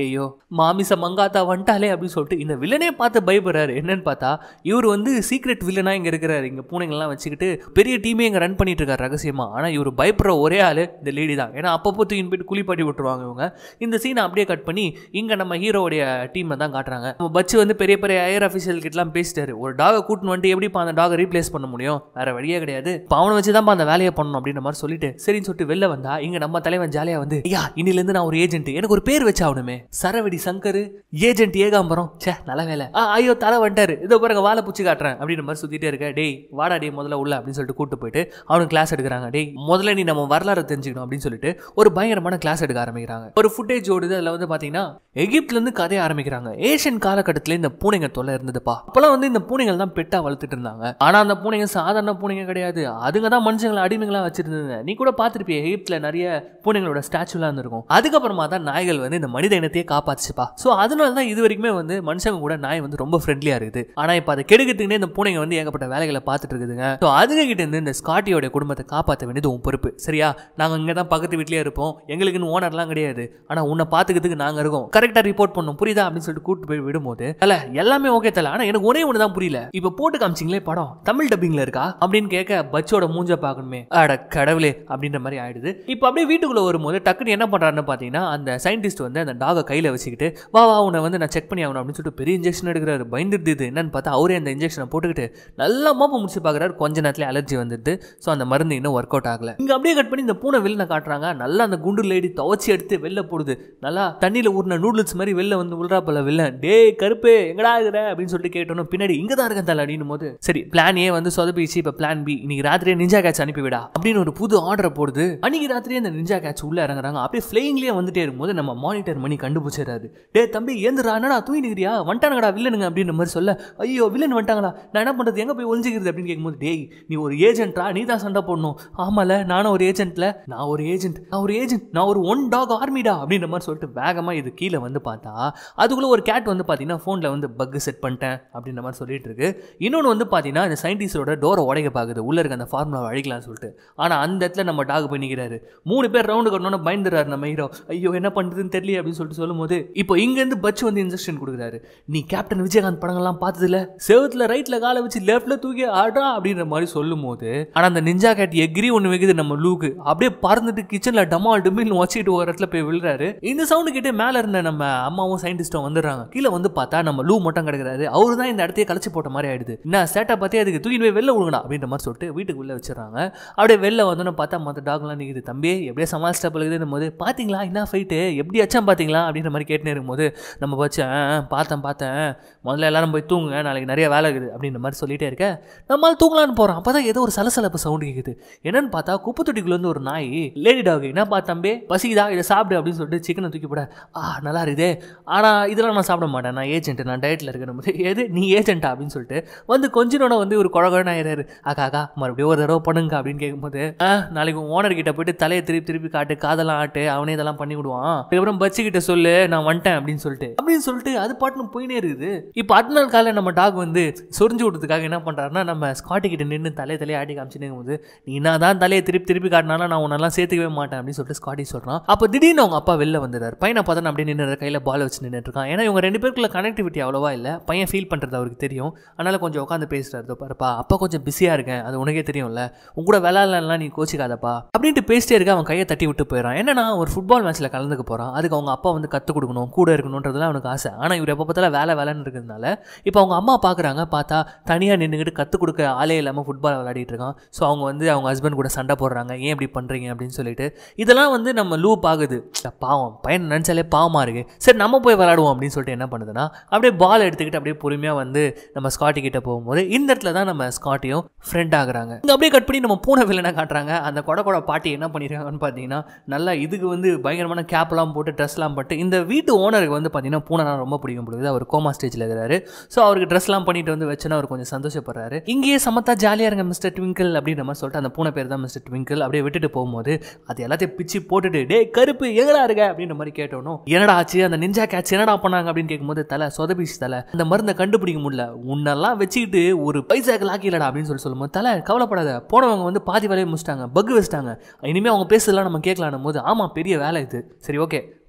ஐயோ மாமிச மங்காத்தா வந்துட்டாலே அப்படின்னு சொல்லிட்டு இந்த வில்லனே பார்த்து பயப்படுறாரு. என்னன்னு பார்த்தா இவர் வந்து சீக்ரெட் வில்லனா இங்க இருக்கிறாரு. இங்க பூனைங்கள்லாம் வச்சுக்கிட்டு பெரிய டீமே இங்க ரன் பண்ணிட்டு இருக்காரு ரகசியமா. ஆனா இவர் பயப்படுற ஒரே ஆளு இந்த லேடி தான். ஏன்னா அப்பப்போ தூக்கின்னு போயிட்டு குளிப்பாட்டி விட்டுருவாங்க இவங்க. இந்த சீனை அப்படியே கட் பண்ணி இங்க நம்ம ஹீரோடைய டீமை தான் காட்டுறாங்க. நம்ம பச்சு வந்து பெரிய பெரிய ஏர் அஃபிஷியல் கிட்டலாம் பேசிட்டாரு. ஒரு டாகை கூட்டின்னு வந்துட்டு எப்படிப்பா அந்த டாகை ரீப்ளேஸ் பண்ண முடியும், வேற வழியே கிடையாது, அவனை வச்சுதான் அந்த வேலையை பண்ணணும் அப்படின்ற மாதிரி சொல்லிட்டு சரின்னு சொல்லிட்டு வெளில வந்தா இங்க நம்ம தலைவன் ஜாலியா வந்து ஐயா இன்னில இருந்து நான் ஒரு ஏஜென்ட், எனக்கு ஒரு பேர் வச்சாகணுமே, சரவடி சங்கர் ஏஜென்ட் ஏகாம்பரம். சே நல்ல வேலை. ஐயோ தலை வந்துட்டாரு, இதோ பாருங்க வாழை பூச்சி காட்டுறேன் அப்படின்ற மாதிரி சுத்திட்டே இருக்க. டேய் வாடா டே முதல்ல உள்ள அப்படின்னு சொல்லிட்டு கூட்டு போயிட்டு அவனுக்கு கிளாஸ் எடுக்கிறாங்க. டேய் முதல்ல நீ நம்ம வரலாறு தெரிஞ்சுக்கணும் அப்படின்னு சொல்லிட்டு ஒரு பயங்கரமான கிளாஸ் எடுக்க ஆரம்பிக்கிறாங்க. ஒரு ஃபுட்டேஜ் ஓடுது. அதுல வந்து பாத்தீங்கன்னா எகிப்துல இருந்து கதைய ஆரம்பிக்கிறாங்க. ஏஷியன் காலகட்டத்துல இந்த பூனைங்க தொல்லை இருந்ததுப்பா. அப்பெல்லாம் வந்து இந்த பூனைகள் தான் பெட்டா வளர்த்துட்டு இருந்தாங்க. ஆனா அந்த பூனைங்க சாதாரண பூனைங்க கிடையாது, அதுங்க தான் மனுஷங்களை அடிமைகளா வச்சிருந்தது. நீ கூட பாத்திருப்பிய எகிப்துல நிறைய பூனைங்களோட ஸ்டாச்சுலாம் இருந்திருக்கும். அதுக்கப்புறமா தான் நாய்கள் வந்து இந்த மனித இனத்தையே காப்பாச்சுப்பா. சோ அதனால தான் இது வரைக்குமே வந்து மனுஷங்க கூட நாய் வந்து ரொம்ப ஃப்ரெண்ட்லியா இருக்குது. ஆனா இப்ப அதை கெடுக்கிறதுக்குன்னே இந்த பூனைங்க வந்து ஏகப்பட்ட வேலைகளை பார்த்துட்டு இருக்குதுங்க. ஸோ அதுங்க கிட்ட இருந்து இந்த ஸ்காட்டியோட குடும்பத்தை காப்பாற்ற வேண்டியது உன் பொறுப்பு, சரியா? நாங்க இங்க தான் பக்கத்து வீட்லயே இருப்போம், எங்களுக்குன்னு ஓனர்லாம் கிடையாது, ஆனா உன்னை பாத்துக்கிறதுக்கு நாங்க இருக்கோம், கரெக்டா ரிப்போர்ட் பண்ணும் புரியுதா அப்படின்னு சொல்லிட்டு கூட்டு போய் விடும்போது தல எல்லாமே ஓகே தல, ஆனா எனக்கு ஒரே ஒன்று தான் புரியல, இப்ப போட்டு காமிச்சிங்களே படம் தமிழ் டப்பிங்ல இருக்கா அப்படின்னு கேட்க பச்சோட மூஞ்ச பார்க்கணுமே, அட கடவுளே அப்படின்ற மாதிரி ஆயிடுது. இப்போ அப்படியே வீட்டுக்குள்ள வரும்போது டக்குன்னு என்ன பண்றாருன்னு பாத்தீங்கன்னா அந்த சயின்டிஸ்ட் வந்து அந்த டாகை கையில வச்சுக்கிட்டு வா வா உன்னை வந்து நான் செக் பண்ணி ஆகணும் அப்படின்னு சொல்லிட்டு பெரிய இன்ஜெக்ஷன் எடுக்கிறாரு. பயந்துடுது. என்னன்னு பார்த்தா அவரே அந்த இன்ஜெக்ஷனை போட்டுக்கிட்டு நல்லா மோப்ப முடிச்சு பார்க்குறாரு. கொஞ்ச நேரத்துல அலர்ஜி வந்துடுது. ஸோ அந்த மருந்து இன்னும் ஒர்க் அவுட் ஆகல. இங்க அப்படியே கட் பண்ணி இந்த பூனை வெளில காட்டுறாங்க. நல்லா அந்த குண்டு லேடி துவச்சி எடுத்து வெளில போடுது. நல்லா தண்ணியில ஊர்ன நூடுல்ஸ் மாதிரி வெளில வந்து உள்றா போல வெளில. டே கருப்பு எங்கடா இருக்கிற அப்படின்னு சொல்லிட்டு கேட்டோம். பின்னாடி இங்க தான் இருக்கேன் தலை அப்படின்னு போது சரி பிளான் ஏ வந்து சொதப்பிச்சு, இப்ப பிளான் பி, இன்னைக்கு ராத்திரியே நிஞ்சா கேட்ச் அனுப்பிவிடா அப்படின்னு ஒரு புது ஆர்டரை போடுது. அன்னைக்கு ராத்திரியே அந்த நிஞ்சா கேட்ச் உள்ள இறங்குறாங்க. அப்படியே ஃபிளைங்லேயே வந்துட்டே இருக்கும்போது நம்ம மானிட்டர் மணி கண்டுபிடிச்சிடறாரு. டே தம்பி ஏந்துடா, என்னடா தூங்கினுக்கிறியா, வந்துட்டானுங்கடா வில்லனுங்க அப்படின்ற மாதிரி சொல்ல, ஐயோ வில்லன் வந்துட்டாங்களா, நான் என்ன பண்றது, எங்க போய் ஒளிஞ்சிக்கிறது அப்படின்னு கேட்கும்போது, டேய் நீ ஒரு ஏஜென்ட்ரா, நீ தான் சண்டை போடணும். ஆமால நானும் ஒரு ஏஜென்ட்ல, நான் ஒரு ஏஜென்ட், நான் ஒரு ஒன் டாக் ஆர்மிடா அப்படின்ற மாதிரி சொல்லிட்டு வேகமா இது கீழே வந்து பார்த்தா அதுக்குள்ள ஒரு கேட் வந்து பாத்தீங்கன்னா போன்ல வந்து பக் செட் பண்ணிட்டேன் அப்படின்ற மாதிரி சொல்லிட்டு இருக்கு. இன்னொன்று வந்து பாத்தீங்கன்னா இந்த சயின்டிஸ்டோட டோரை உடைக்க பாக்குது, உள்ள இருக்க அந்த ஃபார்முலாவை அழிக்கலாம்னு சொல்லிட்டு. ஆனா அந்த இடத்துல நம்ம டாக் போய் நிற்கிறாரு. 3 பேர் ரவுண்டு கட்டணும்னு பயந்துறாரு நம்ம ஹீரோ. ஐயோ என்ன பண்றதுன்னு தெரியல அப்படின்னு சொல்லிட்டு சொல்லும் போது இப்போ இங்க இருந்து பச்சு வந்து இன்ஸ்ட்ரக்ஷன் கொடுக்குறாரு. நீ கேப்டன் விஜயகாந்த் படங்கள்லாம் பார்த்ததுல செவத்துல ரைட்ல காலை வச்சு லெஃப்ட்ல தூக்கி ஆடுறா அப்படின்ற மாதிரி சொல்லும் போது ஆனா அந்த நிஞ்சா கேட் எக்ரி ஒன்று வைக்குது நம்ம லூக்கு. அப்படியே பறந்துட்டு கிச்சன்ல டமால் டமில்னு வச்சுட்டு ஒரு இடத்துல போய் விழுறாரு. இந்த சவுண்டு கிட்டே மேல இருந்த நம்ம அம்மாவும் சயின்டிஸ்டும் வந்துடுறாங்க. கீழே வந்து பார்த்தா நம்ம லூ மட்டும் கிடக்குறாரு. அவரு தான் இந்த இடத்தையே கழிச்சு போட்ட மாதிரி ஆயிடுது. என்ன சேட்டா பார்த்தே அதுக்கு தூக்கி போய் வெளில விடுங்கடா அப்படின்ற மாதிரி சொல்லிட்டு வீட்டுக்கு உள்ள வச்சிடறாங்க. அப்படியே வெளில வந்தோன்னு பார்த்தா மற்ற டாக்லாம் நிற்குது. தம்பி எப்படியே சமாளிச்சிட்ட பழகுதுன்னு போது பாத்தீங்களா என்ன ஃபைட்டு எப்படி அச்சான் பாத்தீங்களா அப்படின்ற மாதிரி கேட்டுனே இருக்கும்போது நம்ம பச்சு பார்த்தேன் முதல்ல எல்லாரும் போய் தூங்குங்க, நாளைக்கு நிறைய வேலை இருக்குது அப்படின்ற மாதிரி சொல்லிட்டே இருக்க நம்மளால தூங்கலான்னு போறோம். அப்பதான் ஏதோ ஒரு சலசலப்பு சவுண்டு கேட்குது. என்னன்னு பார்த்தா குப்பை தொட்டிக்குள்ள இருந்து ஒரு நாய் லேடி டாக் என்னப்பா தம்பி பசிக்குதா இதை சாப்பிடு அப்படின்னு சொல்லிட்டு சிக்கனை தூக்கி போட நல்லா இருக்குதே, ஆனா இதெல்லாம் நான் சாப்பிட மாட்டேன், நான் ஏஜென்ட், நான் டயட்ல இருக்கேன். எது நீ ஏஜென்ட்டா அப்படின்னு சொல்லிட்டு வந்து கொஞ்சனோட வந்து ஒரு குழகுழன்னு ஆயிடுறாரு. அக்கா மறுபடியும் ஒரு தடவை பண்ணுங்க அப்படின்னு கேட்கும்போது நாளைக்கு ஓனர் கிட்ட போயிட்டு தலையை திருப்பி காட்டு, காதெல்லாம் ஆட்டு, அவனே இதெல்லாம் பண்ணி விடுவான், அதுக்கப்புறம் பச்சு கிட்ட சொல்லு நான் வந்துட்டேன் அப்படின்னு சொல்லிட்டு அது பாட்டுன்னு போயினே இருக்குது. இப்போ அடுத்த நாள் காலையில் நம்ம டாக் வந்து சொரிஞ்சு விடுறதுக்காக என்ன பண்றாருன்னா நம்ம ஸ்காட்டி கிட்ட நின்று தலையை ஆட்டி காமிச்சுன்னு போது நீ என்ன தான் தலையை திருப்பி காட்டினாலும் நான் உன்னெல்லாம் சேர்த்துக்கவே மாட்டேன் அப்படின்னு சொல்லிட்டு ஸ்காட்டி சொல்றான். அப்போ திடீர்னு அவங்க அப்பா வெளில வந்துடுறாரு. பையனை பார்த்தா அப்படியே நின்று கையில பால் வச்சு நின்றுட்டு இருக்கான். ஏன்னா இவங்க 2 பேருக்குள்ள கனெக்டிவிட்டி அவ்வளவா இல்லை. பையன் ஃபீல் பண்றது அவருக்கு தெரியும். அதனால கொஞ்சம் உட்காந்து பேசுறாரு. பாருப்பா அப்பா கொஞ்சம் பிஸியா இருக்கேன், அது உனக்கே தெரியும்ல, உங்க கூட விளையாடலாம், நீ கோச்சிக்காதப்பா அப்படின்ட்டு பேசிட்டே இருக்க. அவன் கையை தட்டி விட்டு போயிடறான். என்னன்னா ஒரு ஃபுட்பால் மேட்ச்ல கலந்துக்க போறான். அதுக்கு அவங்க அப்பா வந்து கற்றுக் கொடுக்கணும், கூட இருக்கணும்ன்றதுலாம் அவனுக்கு ஆசை. ஆனா இவர் எப்போ பார்த்தாலும் வேலைன்னு இருக்கிறதுனால இப்போ அவங்க அம்மா பார்க்குறாங்க. பார்த்தா தனியாக நின்றுக்கிட்டு கற்றுக் கொடுக்க ஆளே இல்லாமல் ஃபுட்பால் விளையாடிட்டு இருக்கான். ஸோ அவங்க வந்து அவங்க ஹஸ்பண்ட் கூட சண்டை போடுறாங்க, ஏன் இப்படி பண்ணுறீங்க அப்படின்னு சொல்லிட்டு. இதெல்லாம் வந்து நம்ம லூ ஆகுது. பாவம் பையன் நினச்சாலே பாவமாக இருக்கு, சரி நம்ம போய் விளையாடுவோம் அப்படின்னு சொல்லிட்டு என்ன பண்ணுதுன்னா அப்படியே பால் எடுத்துக்கிட்டு அப்படியே பொறுமையாக வந்து நம்ம ஸ்காட்டி கிட்ட போகும்போது இந்த இடத்துல தான் நம்ம ஸ்காட்டியும் ஃப்ரெண்ட் ஆகுறாங்க. இங்கே அப்படியே கட் பண்ணி நம்ம பூனை வில்லனை காட்டுறாங்க. அந்த கொட பாட்டி என்ன பண்ணிருக்காங்கன்னு பார்த்தீங்கன்னா நல்லா இதுக்கு வந்து பயங்கரமான கேப்லாம் போட்டு ட்ரெஸ்லாம் போட்டு இந்த வீட்டு ஓனருக்கு வந்து பார்த்தீங்கன்னா பூனை ரொம்ப பிடிக்கும் போடுது. அவர் கோமா ஸ்டேஜில் இருக்கிறாரு. ஸோ அவருக்கு ட்ரெஸ்லாம் பண்ணிட்டு வந்து வச்சுன்னா அவர் கொஞ்சம் சந்தோஷப்படுறாரு. இங்கேயே சமத்தா ஜாலியாக இருங்க மிஸ்டர் ட்விங்கிள் அப்படின்ற மாதிரி சொல்லிட்டு அந்த பூனை பேர் தான் மிஸ்டர் ட்விங்கிள். அப்படியே விட்டுட்டு போகும்போது அது எல்லாத்தையும் பிச்சு போட்டுட்டு டே கருப்பு எங்கடா இருக்க அப்படின்ற மாதிரி கேட்டோம். என்னடா ஆச்சு அந்த நிஞ்சா கேட்ச் என்னடா பண்ணாங்க அப்படின்னு கேட்கும்போது தலை சொதபிச்சு தலை அந்த மருந்தை கண்டுபிடிக்க முடியல, உன்னெல்லாம் வச்சுக்கிட்டு ஒரு பைசாக்கு லாக்கிலடா அப்படின்னு சொல்லும்போது தலை கவலைப்படாத, போனவங்க வந்து பாதி வேலையை முடிச்சிட்டாங்க, பக் வச்சிட்டாங்க, இனிமேல் அவங்க பேசுறதுலாம் நம்ம கேட்கலாம் போது ஆமா பெரிய வேலை இது, சரி ஓகே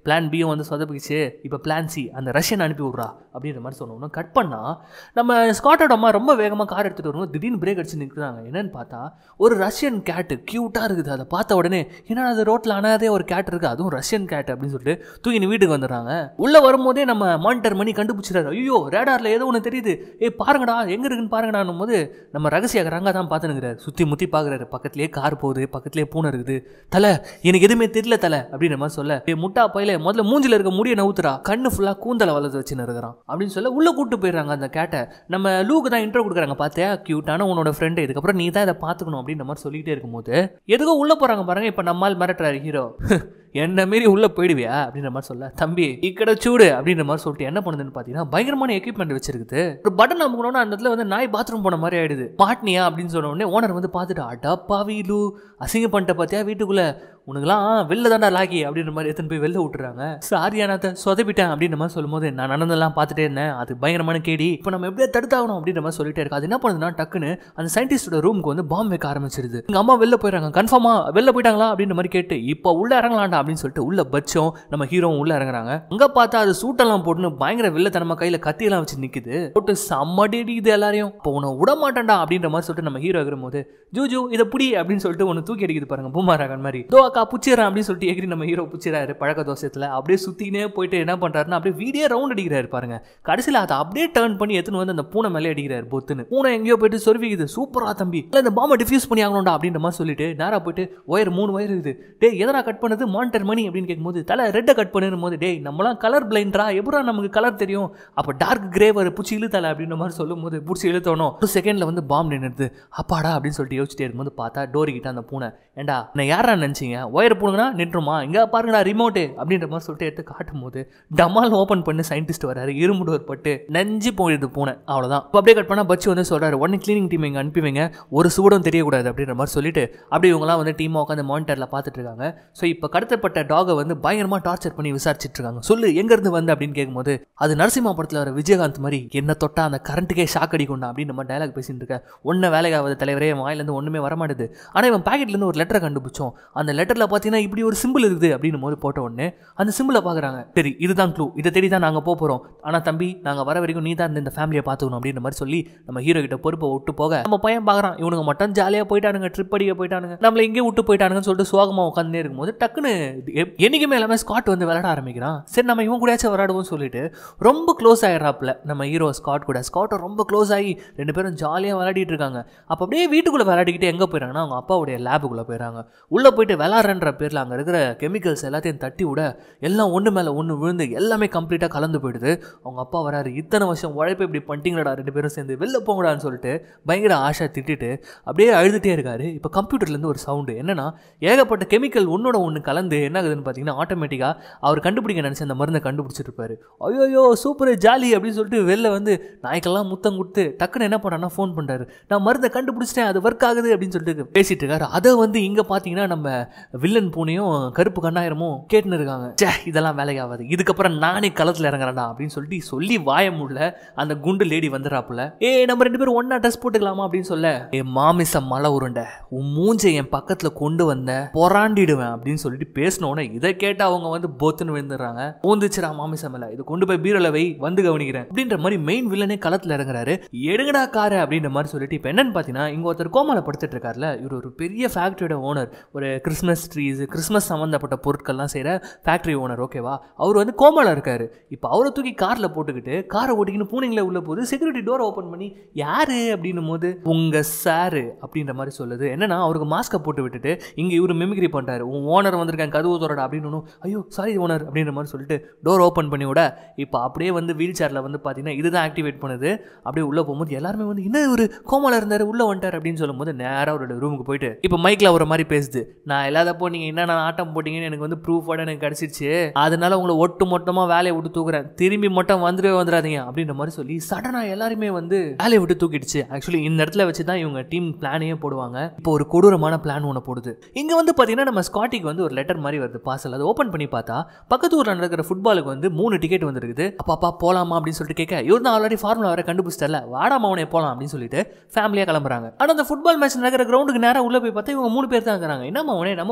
பிளான் பியும் வந்து சொதப்பிச்சு, இப்போ பிளான் சி அந்த ரஷ்யன் அனுப்பி விட்றா அப்படின்ற மாதிரி சொன்னோம். கட் பண்ணால் நம்ம ஸ்காட்டோட அம்மா ரொம்ப வேகமாக கார் எடுத்துகிட்டு வருவோம். திடீர்னு பிரேக் அடிச்சு நிற்கிறாங்க. என்னன்னு பார்த்தா ஒரு ரஷ்யன் கேட்டு க்யூட்டாக இருக்குது. அதை பார்த்த உடனே ஏன்னா அது ரோட்டில் அனாதே ஒரு கேட் இருக்குது, அதுவும் ரஷ்யன் கேட் அப்படின்னு சொல்லிட்டு தூக்கி வீட்டுக்கு வந்துடுறாங்க. உள்ளே வரும்போதே நம்ம மானிட்டர் பண்ணி கண்டுபிடிச்சிடாரு. ஐயோ ரேடாரில் ஏதோ ஒன்று தெரியுது, பாருங்கடா எங்கே இருக்குன்னு பாருங்கடான்னும் போது நம்ம ரகசிய ரங்கா தான் பார்த்துனுங்கிறாரு. சுற்றி முற்றி பார்க்குறாரு. பக்கத்துலேயே கார் போகுது, பக்கத்துலேயே பூனை இருக்குது. தலை எனக்கு எதுவுமே தெரியல தலை அப்படின்ற மாதிரி சொல்ல, முட்டா பையில முதல்ல மூஞ்சில் இருக்க முடிய நவுத்துறா, கண்ணு ஃபுல்லாக கூந்தலை வளர்த்து வச்சுன்னு இருக்கிறான் அப்படின்னு சொல்ல உள்ள கூப்பிட்டு போயிடுறாங்க. அந்த கேட்டை நம்ம லூக்கு தான் இன்ட்ரோ கொடுக்குறாங்க. பார்த்தியா கியூட்டான உன்னோட ஃப்ரெண்டு, இதுக்கப்புறம் நீ தான் இதை பார்த்துக்கணும் அப்படின்ற மாதிரி சொல்லிகிட்டே இருக்கும்போது எதுக்கோ உள்ள போகிறாங்க பாருங்க. இப்போ நம்மால் மிரட்டுறாரு ஹீரோ, என்ன மாரி உள்ள போயிடுவியா அப்படின்ற மாதிரி சொல்ல, தம்பி இக்கட சூடு அப்படின்ற மாதிரி சொல்லிட்டு என்ன பண்ணுதுன்னு பார்த்தீங்கன்னா பயங்கரமான எக்யூப்மெண்ட் வச்சிருக்குது. ஒரு பட்டன் அமுக்கணும்னா அந்த இடத்துல வந்து நாய் பாத்ரூம் போன மாதிரி ஆயிடுது. மாட்டினியா அப்படின்னு சொன்ன உடனே ஓனர் வந்து பார்த்துட்டு, அடப்பாவி லூ அசிங்க பண்ணிட்ட பார்த்தியா வீட்டுக்குள்ள, உனக்குலாம் வெளில தாண்டா லாகி அப்படின்ற மாதிரி எடுத்துன்னு போய் வெளில விட்டுறாங்க. சாரி அண்ணாத்த சொதப்பிட்டேன் அப்படின்ற மாதிரி சொல்லும்போது நான் நடந்தெல்லாம் பார்த்துட்டே இருந்தேன், அது பயங்கரமான கேடி, இப்போ நம்ம எப்படியா தடுத்தாகணும் அப்படின்ற மாதிரி சொல்லிட்டே இருக்கு. அது என்ன பண்ணுதுன்னா டக்குன்னு அந்த சயின்டிஸ்டோட ரூமுக்கு வந்து பாம்பு வைக்க ஆரம்பிச்சிருது. எங்கள் அம்மா வெளில போயிடறாங்க. கன்ஃபார்மா வெளில போயிட்டாங்களா அப்படின்ற மாதிரி கேட்டு இப்போ உள்ள இறங்கலாண்டா அப்படின்னு சொல்லிட்டு உள்ள பட்சம் நம்ம ஹீரோவும் உள்ள இறங்குறாங்க. அங்க பார்த்தா அது சூட்டெல்லாம் போட்டுன்னு பயங்கர வில்லத்தனமா கையில கத்தியெல்லாம் வச்சு நிக்குது. போட்டு செம்மடி அடிக்குது எல்லாரையும். இப்போ உன்னை விட மாட்டேன்டா அப்படின்ற மாதிரி சொல்லிட்டு நம்ம ஹீரோ இருக்கிற போது ஜூஜு இதை புடி அப்படின்னு சொல்லிட்டு ஒன்று தூக்கி அடிக்குது பாருங்க பூமாராகன் மாதிரி. தோ அக்கா புச்சிடுறேன் அப்படின்னு சொல்லிட்டு எகிரி நம்ம ஹீரோ புச்சிடாரு பழக்க தோசத்துல. அப்படியே சுத்தினே போயிட்டு என்ன பண்றாருன்னா அப்படியே வீடியோ ரவுண்ட் அடிக்கிறாரு பாருங்க. கடைசியில் அதை அப்படியே டர்ன் பண்ணி எடுத்துன்னு வந்து அந்த பூனை மேலே அடிக்கிறாரு பொத்துன்னு. பூனை எங்கேயோ போயிட்டு சொருவிக்குது. சூப்பரா தம்பி இந்த பாம்பை டிஃப்யூஸ் பண்ணி ஆகணும்டா அப்படின்ற மாதிரி சொல்லிட்டு நேரா போயிட்டு ஒயர் 3 ஒயர் இருக்குது. டே எதனா கட் பண்ணது மானிட்டர் மணி அப்படின்னு கேட்கும்போது தலை ரெட்டை கட் பண்ணும் போது டே நம்மளாம் கலர் பிளைண்டா எப்படா நமக்கு கலர் தெரியும், அப்போ டார்க் கிரே வர பூச்சி இழுத்தலை அப்படின்ற மாதிரி சொல்லும் போது பூச்சி இழுத்தோணும். ஒரு செகண்ட்ல வந்து பாம்பு நின்றுது. அப்பாடா அப்படின்னு சொல்லிட்டு யோசிச்சுட்டே இருக்கும்போது பார்த்தா டோரி கிட்ட அந்த பூனை, ஏண்டா நான் யாரா நினைச்சிங்க ஒயர் போடுங்கன்னா நின்றுமா, இங்கே பாருங்கடா ரிமோட்டு அப்படின்ற மாதிரி சொல்லிட்டு எடுத்து காட்டும் போது டமால் ஓப்பன் பண்ணி சயின்டிஸ்ட் வராரு. இரும்பு டோர் பட்டு நெஞ்சு போயிடுது பூனை. அவ்வளோதான். இப்போ அப்படியே கட் பண்ணா பச்சு வந்து சொல்றாரு, உடனே கிளீனிங் டீம் இங்கே அனுப்பி வைங்க, ஒரு சூடம் தெரியக்கூடாது அப்படின்ற மாதிரி சொல்லிட்டு அப்படி இவங்கலாம் வந்து டீமாக உட்காந்து மானிட்டரில் பார்த்துட்டு இருக்காங்க. ஸோ இப்போ கடத்தப்பட்ட டாகை வந்து பயங்கரமாக டார்ச்சர் பண்ணி விசாரிச்சுட்டு இருக்காங்க. சொல்லு எங்கேருந்து வந்து அப்படின்னு கேட்கும்போது அது நரசிம்மா படத்தில் வர விஜயகாந்த் மாதிரி என்ன தொட்டா அந்த கரண்ட்டுக்கே ஷாக் அடிக்கும்டா அப்படின்னு நம்ம டைலாக் பேசிட்டு இருக்க. ஒன்றும் வேலைக்காவது தலைவரே வாயிலேருந்து ஒன்றுமே வரமாட்டுது. ஆனால் இவன் பேக்கெட்லேருந்து ஒரு லெட்டரை கண்டுபிடிச்சோம். அந்த லெட்டரில் பார்த்தீங்கன்னா இப்படி ஒரு சிம்பிள் இருக்குது அப்படின்னு போது போட்ட உடனே அந்த சிம்பிளை பார்க்குறாங்க. சரி இதுதான் க்ளூ, இதை தேடி தான் நாங்கள் போகிறோம். ஆனால் தம்பி நாங்கள் வர வரைக்கும் நீ தான் இந்த ஃபேமிலியை பார்த்துக்கணும் அப்படின்ற மாதிரி சொல்லி நம்ம ஹீரோ கிட்ட பொறுப்பை விட்டு போக நம்ம பையன் பார்க்குறான். இவனுங்க மட்டும் ஜாலியாக போயிட்டானுங்க, ட்ரிப் அடிக்க போயிட்டானுங்க, நம்மளை இங்கே விட்டு போயிட்டானுங்கன்னு சொல்லிட்டு சோகமாக உட்காந்துனே இருக்கும்போது டக்குன்னு என்னைக்குமே எல்லாமே ஸ்காட் வந்து விளையாட ஆரம்பிக்கிறான். சரி நம்ம இவன் கூடயாச்சும் விளையாடுவோம் சொல்லிட்டு ரொம்ப க்ளோஸ் ஆகிடுறாப்புல நம்ம ஹீரோ ஸ்காட் கூட. ஸ்காட்டை ரொம்ப க்ளோஸ் ஆகி 2 பேரும் ஜாலியாக விளையாடிட்டு இருக்காங்க. அப்போ அப்படியே வீட்டுக்குள்ளே விளையாடிக்கிட்டு எங்கே போயிடறாங்கன்னா அவங்க அப்பாவுடைய லேபுக்குள்ளே போயிடறாங்க. உள்ளே போயிட்டு விளையாடுறன்ற பேரில் அங்கே இருக்கிற கெமிக்கல்ஸ் எல்லாத்தையும் தட்டி விட எல்லாம் ஒன்று மேலே ஒன்று விழுந்து எல்லாமே கம்ப்ளீட்டாக கலந்து போயிடுது. அவங்க அப்பா வராரு, இத்தனை வருஷம் உழைப்பு இப்படி பண்ணிட்டீங்களா 2 பேரும் சேர்ந்து, வெளில போங்கடான்னு சொல்லிட்டு பயங்கர ஆஷா திட்டிட்டு அப்படியே அழுதுகிட்டே இருக்காரு. இப்போ கம்ப்யூட்டர்லேருந்து ஒரு சவுண்டு என்னன்னா ஏகப்பட்ட கெமிக்கல் ஒன்னோட ஒன்று கலந்து என்ன ஆகுதுன்னு பார்த்தீங்கன்னா ஆட்டோமேட்டிக்காக அவர் கண்டுபிடிக்க நினச்சி அந்த மருந்தை கண்டுபிடிச்சிட்டு இருப்பாரு. ஐயோ சூப்பர் ஜாலி அப்படின்னு சொல்லிட்டு வெளில வந்து நாய்க்கெல்லாம் முத்தம் கொடுத்து டக்குன்னு என்ன பண்ணான்னா ஃபோன் பண்ணுறாரு, நான் மருந்தை கண்டுபிடிச்சிட்டேன் அது ஒர்க் ஆகுது அப்படின்னு சொல்லிட்டு பேசிட்டு இருக்காரு. அதை வந்து இங்கே பார்த்தீங்கன்னா நம்ம வில்லன் பூனையும் கருப்பு கண்ணாயிரமும் கேட்டுன்னு இருக்காங்க. சே இதெல்லாம் வேலைக்கு ஆகாது, இதுக்கப்புறம் நானே களத்தில் இறங்குறேன்டா அப்படின்னு சொல்லிட்டு சொல்லி வாய முடியல அந்த குண்டு லேடி வந்துடுறாப்புல. நம்ம 2 பேரும் ஒன்னா ட்ரெஸ் போட்டுக்கலாமா அப்படின்னு சொல்ல, மாமிச மலை உருண்டை உன் மூஞ்சை என் பக்கத்தில் கொண்டு வந்த பொறாண்டிடுவேன் அப்படின்னு சொல்லிட்டு பேசினோன்னே இதை கேட்டு அவங்க வந்து போத்துன்னு விழுந்துடுறாங்க. ஊந்துச்சுரா மாமிசம் இல்லை, இது கொண்டு போய் பீரோல வை வந்து கவனிக்கிறேன் அப்படின்ற மாதிரி மெயின் வில்லனே களத்தில் இறங்குறாரு. எடுங்கடா காரு அப்படின்ற மாதிரி சொல்லிட்டு இப்போ என்னன்னு பார்த்தீங்கன்னா இங்கே ஒருத்தர் கோமால படுத்துட்டு இருக்காருல, இவர் ஒரு பெரிய ஃபேக்டரியோட ஓனர், ஒரு கிறிஸ்மஸ் ட்ரீஸ் கிறிஸ்மஸ் சம்மந்தப்பட்ட பொருட்கள்லாம் செய்கிற ஃபேக்டரி ஓனர் ஓகேவா. அவர் வந்து கோமால இருக்காரு. இப்போ அவரை தூக்கி காரில் போட்டுக்கிட்டு காரை ஓட்டிக்கின்னு பூனைங்களை உள்ள போது செக்யூரிட்டி டோரை ஓப்பன் பண்ணி யாரு அப்படின்னும் போது உங்க சாரு அப்படின்ற மாதிரி சொல்லுது. என்னன்னா அவருக்கு மாஸ்கை போட்டு விட்டுட்டு இங்கே இவர் மிமிக்ரி பண்ணுறாரு, உன் ஓனர் வந்திருக்கேன் கதவு தோறடா அப்படின்னு. ஐயோ சாரி ஓனர் அப்படின்ற மாதிரி சொல்லிட்டு டோர் ஓப்பன் பண்ணி விட இப்போ அப்படியே வந்து வீல் சேரில் வந்து பார்த்தீங்கன்னா இதுதான் ஆக்டிவேட் பண்ணுது. அப்படியே உள்ளே போகும்போது எல்லாருமே வந்து இன்னும் ஒரு கோமால இருந்தார் உள்ளே வந்துட்டார் அப்படின்னு சொல்லும்போது நேராக அவரோட ரூமுக்கு போயிட்டு இப்போ மைக்கில் ஒரு மாதிரி பேசுது, நான் இல்லாதப்போ நீங்கள் என்ன ஆட்டம் போட்டிங்கன்னு எனக்கு வந்து ப்ரூஃபோட எனக்கு கிடச்சிருச்சு, அதனால உங்களை ஒட்டு மொத்தமாக வேலையை விட்டு தூக்குறேன், திரும்பி மட்டும் வந்துடாதீங்க அப்படின்ற மாதிரி சொல்லி சடனாக எல்லாருமே வந்து வேலையை விட்டு தூக்கிடுச்சு. ஆக்சுவலி இந்த இடத்துல வச்சு தான் இவங்க டீம் பிளானையே போடுவாங்க. இப்போ ஒரு கொடூரமான பிளான் ஒன்று போடுது. இங்கே வந்து பார்த்தீங்கன்னா நம்ம ஸ்காட்டிக்கு வந்து ஒரு லெட்டர் மாதிரி வருது பார்சல். அதை ஓப்பன் பண்ணி பார்த்தா பக்கத்து ஊரில் நடக்கிற ஃபுட்பாலுக்கு வந்து 3 டிக்கெட் வந்துருக்குது. அப்பா போகலாமா அப்படின்னு சொல்லிட்டு கேட்க இவர் தான் ஆல்ரெடி ஃபார்முலா வர கண்டுபிடிச்சிட்டல வாடாமா அவனே போகலாம் அப்படின்னு சொல்லிட்டு ஃபேமிலியாக கிளம்புறாங்க. ஆனால் அந்த ஃபுட்பால் மேட்ச் நடக்கிற கிரவுண்டுக்கு நேராக உள்ள போய் பார்த்தா இவங்க 3 பேர் தான் இருக்கிறாங்க. என்னம்மா அவனே நம்ம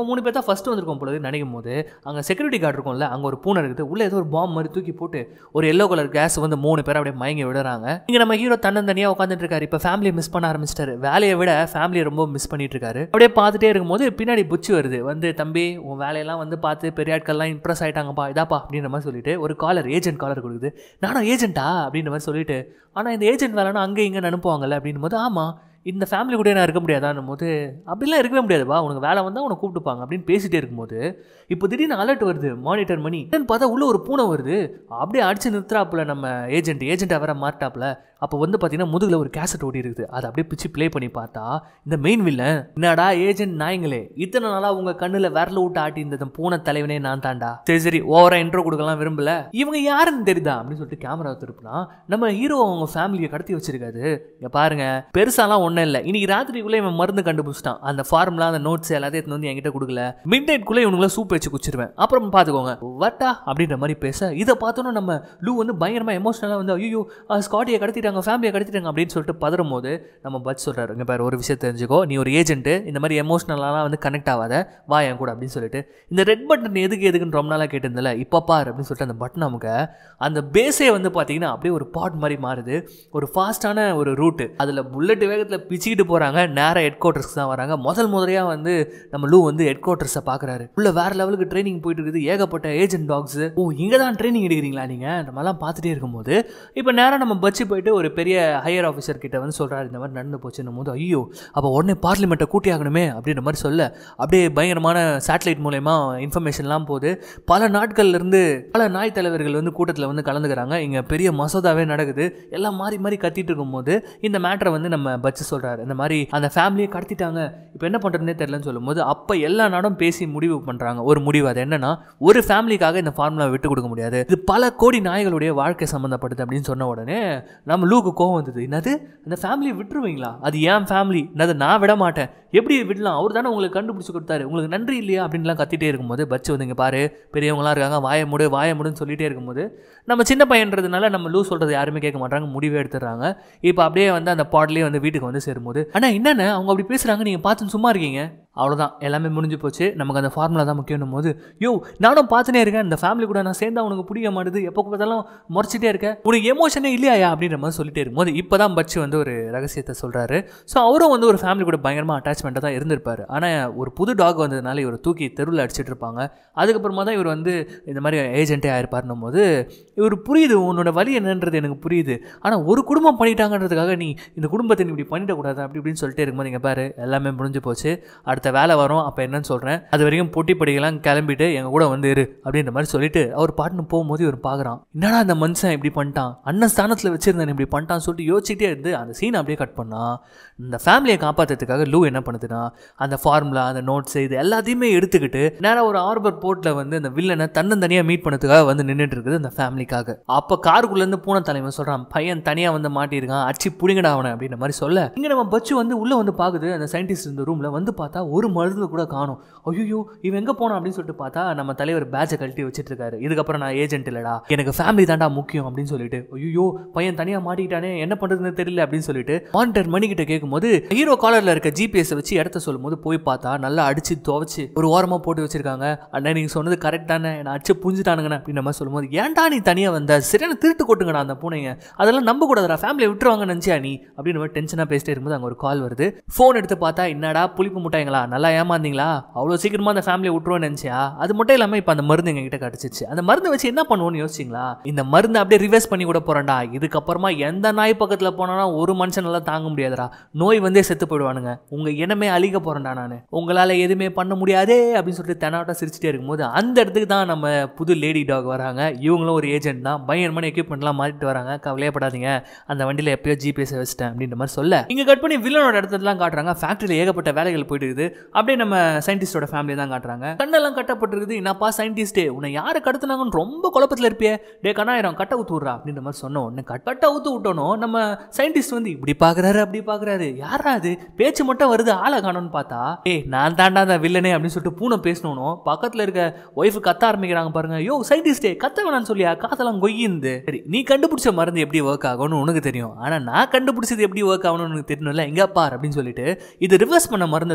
3 பேர் தான் ஃபர்ஸ்ட் வந்திருக்கோம் போல நினைக்கும் போது அங்கே செக்யூரிட்டி கார்டு இருக்கும்ல, அங்கே ஒரு பூனை இருக்குது, உள்ள ஏதோ ஒரு பாம்பு மாதிரி தூக்கி போட்டு ஒரு எல்லோ கலர் கேஸ் வந்து 3 பேர் அப்படியே மயங்கி விடுறாங்க. இங்கே நம்ம ஹீரோ தன்னந்தனியாக உட்காந்துட்டு இருக்காரு. இப்போ ஃபேமிலியை மிஸ் பண்ண ஆரம்பிச்சிட்டாரு. வேலையை விட ஃபேமிலியை ரொம்ப மிஸ் பண்ணிட்டு இருக்காரு. அப்படியே பார்த்துட்டே இருக்கும்போது பின்னாடி புச்சு வருது. வந்து தம்பி உன் வேலையெல்லாம் வந்து பார்த்து பெரிய ஆட்கள்லாம் இம்ப்ரெஸ் ஆயிட்டாங்கப்பா, இதாப்பா அப்படின்ற மாதிரி சொல்லிட்டு ஒரு காலர் ஏஜென்ட் காலர் கொடுக்குது. நானும் ஏஜென்ட்டா அப்படின்ற மாதிரி சொல்லிட்டு, ஆனால் இந்த ஏஜென்ட் வேலைன்னா அங்கே இங்கே அனுப்புவாங்கல்ல அப்படின்னும் போது, ஆமாம் இந்த ஃபேமிலி கூட நான் இருக்க முடியாதான்னும் போது, அப்படிலாம் இருக்கவே முடியாதுப்பா, உனக்கு வேலை வந்தால் உனக்கு கூப்பிட்டுப்பாங்க அப்படின்னு பேசிகிட்டே இருக்கும்போது இப்போ திடீர்னு அலர்ட் வருது மானிட்டர் மணி. என்னன்னு பார்த்தா உள்ள ஒரு பூனை வருது. அப்படியே அடிச்சு நிறுத்துறாப்புல நம்ம ஏஜென்ட்டாக வேற மாட்டாப்புல. அப்போ வந்து பார்த்தீங்கன்னா முதுகில் ஒரு கேசட் ஓடி இருக்குது. அதை அப்படியே பிச்சு ப்ளே பண்ணி பார்த்தா இந்த மெயின் வில்லன், என்னடா ஏஜென்ட் நாயங்களே, இத்தனை நாளாக உங்கள் கண்ணில் விரல விட்டு ஆட்டி இந்த பூனை தலைவனே நான் தாண்டா. சரி ஓவரா இன்ட்ரோ கொடுக்கலாம் விரும்பல, இவங்க யாருன்னு தெரியுதா அப்படின்னு சொல்லிட்டு கேமரா திருப்பினா நம்ம ஹீரோ அவங்க ஃபேமிலியை கடத்தி வச்சிருக்காரு. இங்கே பாருங்க, பெருசாலாம் ஒன்றும் இல்லை, இன்னைக்கு ராத்திரிக்குள்ளே இவன் மருந்து கண்டுபிடிச்சிட்டான். அந்த ஃபார்முலா அந்த நோட்ஸ் எல்லாத்தையும் வந்து என்கிட்ட கொடுக்கல, மிட் நைட்குள்ளே இவனுக்குள்ள சூப் வச்சு குச்சிருவேன், அப்புறம் பார்த்துக்கோங்க வட்டா அப்படின்ற மாதிரி பேச, இதை பார்த்தோன்னா நம்ம லூ வந்து பயங்கரமாக எமோஷனலாக வந்து ஐயோ ஸ்காட்டியை கடத்திட்டாங்க, ஃபேமிலியை கடத்திட்டாங்க அப்படின்னு சொல்லிட்டு பதறும் போது நம்ம பட்ச் சொல்கிறாரு, இங்கே பாரு ஒரு விஷயம் தெரிஞ்சுக்கோ, நீ ஒரு ஏஜென்ட்டு, இந்த மாதிரி எமோஷனலாலாம் வந்து கனெக்ட் ஆகாத, வா என் கூட அப்படின்னு சொல்லிட்டு, இந்த ரெட் பட்டன் எதுக்குன்னு ரொம்ப நாளாக கேட்டிருந்தல, இப்போ பார் அப்படின்னு சொல்லிட்டு அந்த பட்டன் நமக்கு அந்த பேஸே வந்து பார்த்தீங்கன்னா அப்படியே ஒரு பாட் மாதிரி மாறுது. ஒரு ஃபாஸ்டான ஒரு ரூட்டு, அதில் புல்லட் வேகத்தில் பிச்சுக்கிட்டு போகிறாங்க. நேராக ஹெட் குவார்ட்டர்ஸ்க்கு தான் வராங்க. முதல்ல வந்து நம்ம லூ வந்து ஹெட் குவார்ட்டர்ஸை பார்க்குறாரு. உள்ள வேற லெவலுக்கு ட்ரைனிங் போயிட்டு இருக்குது. ஏகப்பட்ட ஏஜென்ட் டாக்ஸ். ஓ இங்கே தான் ட்ரைனிங் எடுக்கிறீங்களா நீங்கள், இந்த மாதிரிலாம் பார்த்துட்டே இருக்கும்போது இப்போ நேராக நம்ம பச்சு போயிட்டு ஒரு பெரிய ஹையர் ஆஃபீஸர் கிட்ட வந்து சொல்கிறாரு, இந்த மாதிரி நடந்து போச்சுன்னும் போது, ஐயோ அப்போ உடனே பார்லிமெண்ட்டை கூட்டி ஆகணுமே அப்படின்ற மாதிரி சொல்ல, அப்படியே பயங்கரமான சேட்டலைட் மூலயமா இன்ஃபர்மேஷன்லாம் போகுது. பல நாட்கள்லேருந்து பல நாய் தலைவர்கள் வந்து கூட்டத்தில் வந்து கலந்துக்கிறாங்க. இங்கே பெரிய மசோதாவே நடக்குது. எல்லாம் மாறி மாறி கத்திட்டு இருக்கும்போது இந்த மேட்டரை வந்து நம்ம பச்சு சொல்கிறாரு, இந்த மாதிரி அந்த ஃபேமிலியை கடத்திட்டாங்க, இப்போ என்ன பண்ணுறதுனே தெரியலன்னு சொல்லும்போது, அப்போ எல்லா நாடும் பேசி முடிவு பண்ணுறாங்க. ஒரு முடிவு, அது என்னன்னா, ஒரு ஃபேமிலிக்காக இந்த ஃபார்முலா விட்டு கொடுக்க முடியாது, இது பல கோடி நாய்களுடைய வாழ்க்கை சம்மந்தப்படுது அப்படின்னு சொன்ன உடனே நம்ம லூக்கு கோவம் வந்தது. என்னது அந்த ஃபேமிலியை விட்டுருவீங்களா, அது ஏன் ஃபேமிலி, என்னது நான் விட மாட்டேன், எப்படி விடலாம், அவர் தானே உங்களுக்கு கண்டுபிடிச்சி கொடுத்தாரு, உங்களுக்கு நன்றி இல்லையா அப்படின்லாம் கத்திட்டே இருக்கும்போது பச்சு வந்து இங்கே பாரு பெரியவங்களாம் இருக்காங்க, வாய முடுன்னு சொல்லிட்டே இருக்கும்போது நம்ம சின்ன பையன்றதுனால நம்ம லூ சொல்கிறது யாருமே கேட்க மாட்டாங்க, முடிவே எடுத்துடுறாங்க. இப்போ அப்படியே வந்து அந்த பாட்லேயே வந்து வீட்டுக்கு வந்து சேரும்போது, ஆனால் என்னென்ன அவங்க அப்படி பேசுகிறாங்க, நீங்கள் பார்த்துன்னு சும்மா இருக்கீங்க, அவ்வளோதான் எல்லாமே முடிஞ்சு போச்சு, நமக்கு அந்த ஃபார்முலா தான் முக்கியம் போது, யோ நானும் பார்த்துனே இருக்கேன், இந்த ஃபேமிலி கூட நான் சேர்ந்தா உனக்கு பிடிக்க மாட்டுது, எப்போ பார்த்தாலும் முறைச்சிட்டே இருக்கேன், உனக்கு எமோஷனே இல்லையா அப்படின்ற மாதிரி சொல்லிட்டே இருக்கும்போது இப்போ தான் பச்சு வந்து ஒரு ரகசியத்தை சொல்கிறாரு. ஸோ அவரும் வந்து ஒரு ஃபேமிலி கூட பயங்கரமாக அட்டாச்மெண்ட்டாக தான் இருந்திருப்பார். ஆனால் ஒரு புது டாக் வந்ததுனால இவர் தூக்கி தெருவில் அடிச்சிட்டு இருப்பாங்க. அதுக்கப்புறமா தான் இவர் வந்து இந்த மாதிரி ஏஜென்ட்டே ஆயிருப்பாருன்னும் போது இவர் புரியுது, உன்னோட வலி என்னன்றது எனக்கு புரியுது, ஆனால் ஒரு குடும்பம் பண்ணிட்டாங்கன்றதுக்காக நீ இந்த குடும்பத்தை நீ இப்படி பண்ணிடக்கூடாது அப்படி இப்படின்னு சொல்லிட்டே இருக்கும்போது, இங்கே பாரு எல்லாமே முடிஞ்சு போச்சு, அடுத்த வேலை வரும், அப்போ என்னன்னு சொல்கிறேன், அது வரைக்கும் போட்டி படிக்கலாம் கிளம்பிட்டு எங்கள் கூட வந்து இரு அப்படின்ற மாதிரி சொல்லிட்டு அவர் பாட்டுன்னு போகும்போது இவர் பார்க்குறான், என்னடா அந்த மனுஷன் இப்படி பண்ணிட்டான், அண்ணன் ஸ்தானத்தில் வச்சிருந்தேன் இப்படி பண்ணிட்டான்னு சொல்லிட்டு யோசிச்சுட்டே இருந்து அந்த சீனை அப்படியே கட் பண்ணா. இந்த ஃபேமிலியை காப்பாற்றுறதுக்காக லூ என்ன பண்ணுதுன்னா, அந்த ஃபார்முலா அந்த நோட்ஸ் இது எல்லாத்தையுமே எடுத்துக்கிட்டு நேராக ஒரு ஆர்பர் போர்ட்டில் வந்து அந்த வில்லனை தன்னந்தனியாக மீட் பண்ணதுக்காக வந்து நின்றுட்டு இருக்குது அந்த ஃபேமிலிக்காக. அப்போ காருக்குள்ளேருந்து பூனை தலைவன் சொல்கிறான், பையன் தனியாக வந்து மாட்டியிருக்கான், அடிச்சு புடிங்கடா அவனை அப்படின்ற மாதிரி சொல்ல, இங்கே நம்ம பச்சு வந்து உள்ளே வந்து பார்க்குது அந்த சயின்டிஸ்ட் இந்த ரூமில் வந்து பார்த்தா ஒரு மருந்து கூட காணும். ஐயோ இவன் எங்கே போனான் அப்படின்னு சொல்லிட்டு பார்த்தா நம்ம தலைவர் பேட்சை கழட்டி வச்சுட்டு இருக்காரு. இதுக்கப்புறம் நான் ஏஜென்ட் இல்லடா, எனக்கு ஃபேமிலி தாண்டா முக்கியம் அப்படின்னு சொல்லிட்டு, ஐயோ பையன் தனியாக மாட்டிக்கிட்டானே என்ன பண்ணுறதுன்னு தெரியல அப்படின்னு சொல்லிட்டு மானிட்டர் மணிக்கிட்ட கேட்கும்போது ஹீரோ காலரில் இருக்க ஜிபிஎஸ் வச்சு இடத்த சொல்லும் போது போய் பார்த்தா நல்லா அடிச்சு துவச்சு ஒரு ஓரமாக போட்டு வச்சிருக்காங்க. அண்ணா நீங்கள் சொன்னது கரெக்ட் தானே, நான் அடிச்சு புரிஞ்சுட்டானுங்கண்ணா அப்படின்ற மாதிரி சொல்லும்போது, ஏன்டா நீ தனியாக வந்த, சரியான திருட்டு கொட்டுங்கண்ணா அந்த பூனைங்க, அதெல்லாம் நம்ப கூடாதுடா, ஃபேமிலியை விட்டுருவாங்க நினச்சியா நீ அப்படின்னு மாதிரி டென்ஷனாக பேசிட்டே இருக்கும்போது அங்கே ஒரு கால் வருது. ஃபோன் எடுத்து பார்த்தா, என்னடா புளிப்பு முட்டாய்ங்களா, நல்லா ஏமாந்தீங்களா, அவ்வளோ சீக்கிரமாக அந்த ஃபேமிலியை விட்டுருவோன்னு நினச்சியா, அது மட்டும் இல்லாமல் இப்போ அந்த மருந்து எங்ககிட்ட கிடச்சிச்சு, அந்த மருந்து வச்சு என்ன பண்ணுவோன்னு யோசிச்சிங்களா, இந்த மருந்து அப்படியே ரிவர்ஸ் பண்ணி கூட போகிறேன்டா, இதுக்கப்புறமா எந்த நாய் பக்கத்தில் போனா ஒரு மனுஷன் நல்லா தாங்க முடியாதுடா, நோய் வந்தே செத்து போயிடுவானுங்க, உங்கள் இனமே அழிக்க போகிறேன்டா நான், உங்களால் எதுவுமே பண்ண முடியாதே அப்படின்னு சொல்லிட்டு தெனாவட்டா சிரிச்சிட்டே இருக்கும்போது அந்த இடத்துக்கு தான் நம்ம புது லேடி டாக் வராங்க. இவங்களும் ஒரு ஏஜென்ட் தான், பயங்கரமான எக்யூப்மெண்ட்லாம் மாறிட்டு வராங்க, கவலையப்படாதீங்க அந்த வண்டியில் எப்பயோ ஜிபிஎஸ் வச்சுட்டேன் அப்படின்ற மாதிரி சொல்ல, இங்கே கட் பண்ணி வில்லனோட இடத்துலாம் காட்டுறாங்க. ஃபேக்ட்ரியில் ஏகப்பட்ட வேலைகள் போயிட்டு இருக்குது. அப்படியே நம்ம சயின்டிஸ்டோட ஃபேமிலி தான் காட்டுறாங்க. கண்ணெல்லாம் கட்டப்பட்டிருக்குது. என்னப்பா சயின்டிஸ்டே, உன்னை யாரை கடத்துனாங்கன்னு ரொம்ப குழப்பத்தில் இருப்பியே, டே கண்ணாயிரம் கட்ட ஊத்து விட்றா அப்படின்ற மாதிரி சொன்னோம். உடனே கட்ட ஊத்து விட்டோனோ நம்ம சயின்டிஸ்ட் வந்து இப்படி பார்க்குறாரு அப்படி பார்க்குறாரு, யாரா அது பேச்சு மட்டும் வருது ஆளை காணோன்னு பார்த்தா, நான் தாண்டா அந்த வில்லனே அப்படின்னு சொல்லிட்டு பூனை பேசணும். பக்கத்தில் இருக்க ஒய்ஃபு கத்த ஆரம்பிக்கிறாங்க பாருங்க. யோ சயின்டிஸ்டே கத்த வேணான்னு சொல்லியா, காத்தெல்லாம் கொய்யுந்து. சரி நீ கண்டுபிடிச்ச மருந்து எப்படி ஒர்க் ஆகும்னு உனக்கு தெரியும், ஆனால் நான் கண்டுபிடிச்சது எப்படி ஒர்க் ஆகணும்னு உனக்கு தெரியணும்ல, எங்க பார் அப்படின்னு சொல்லிட்டு இது ரிவர்ஸ் பண்ண மருந்தை தூக்கி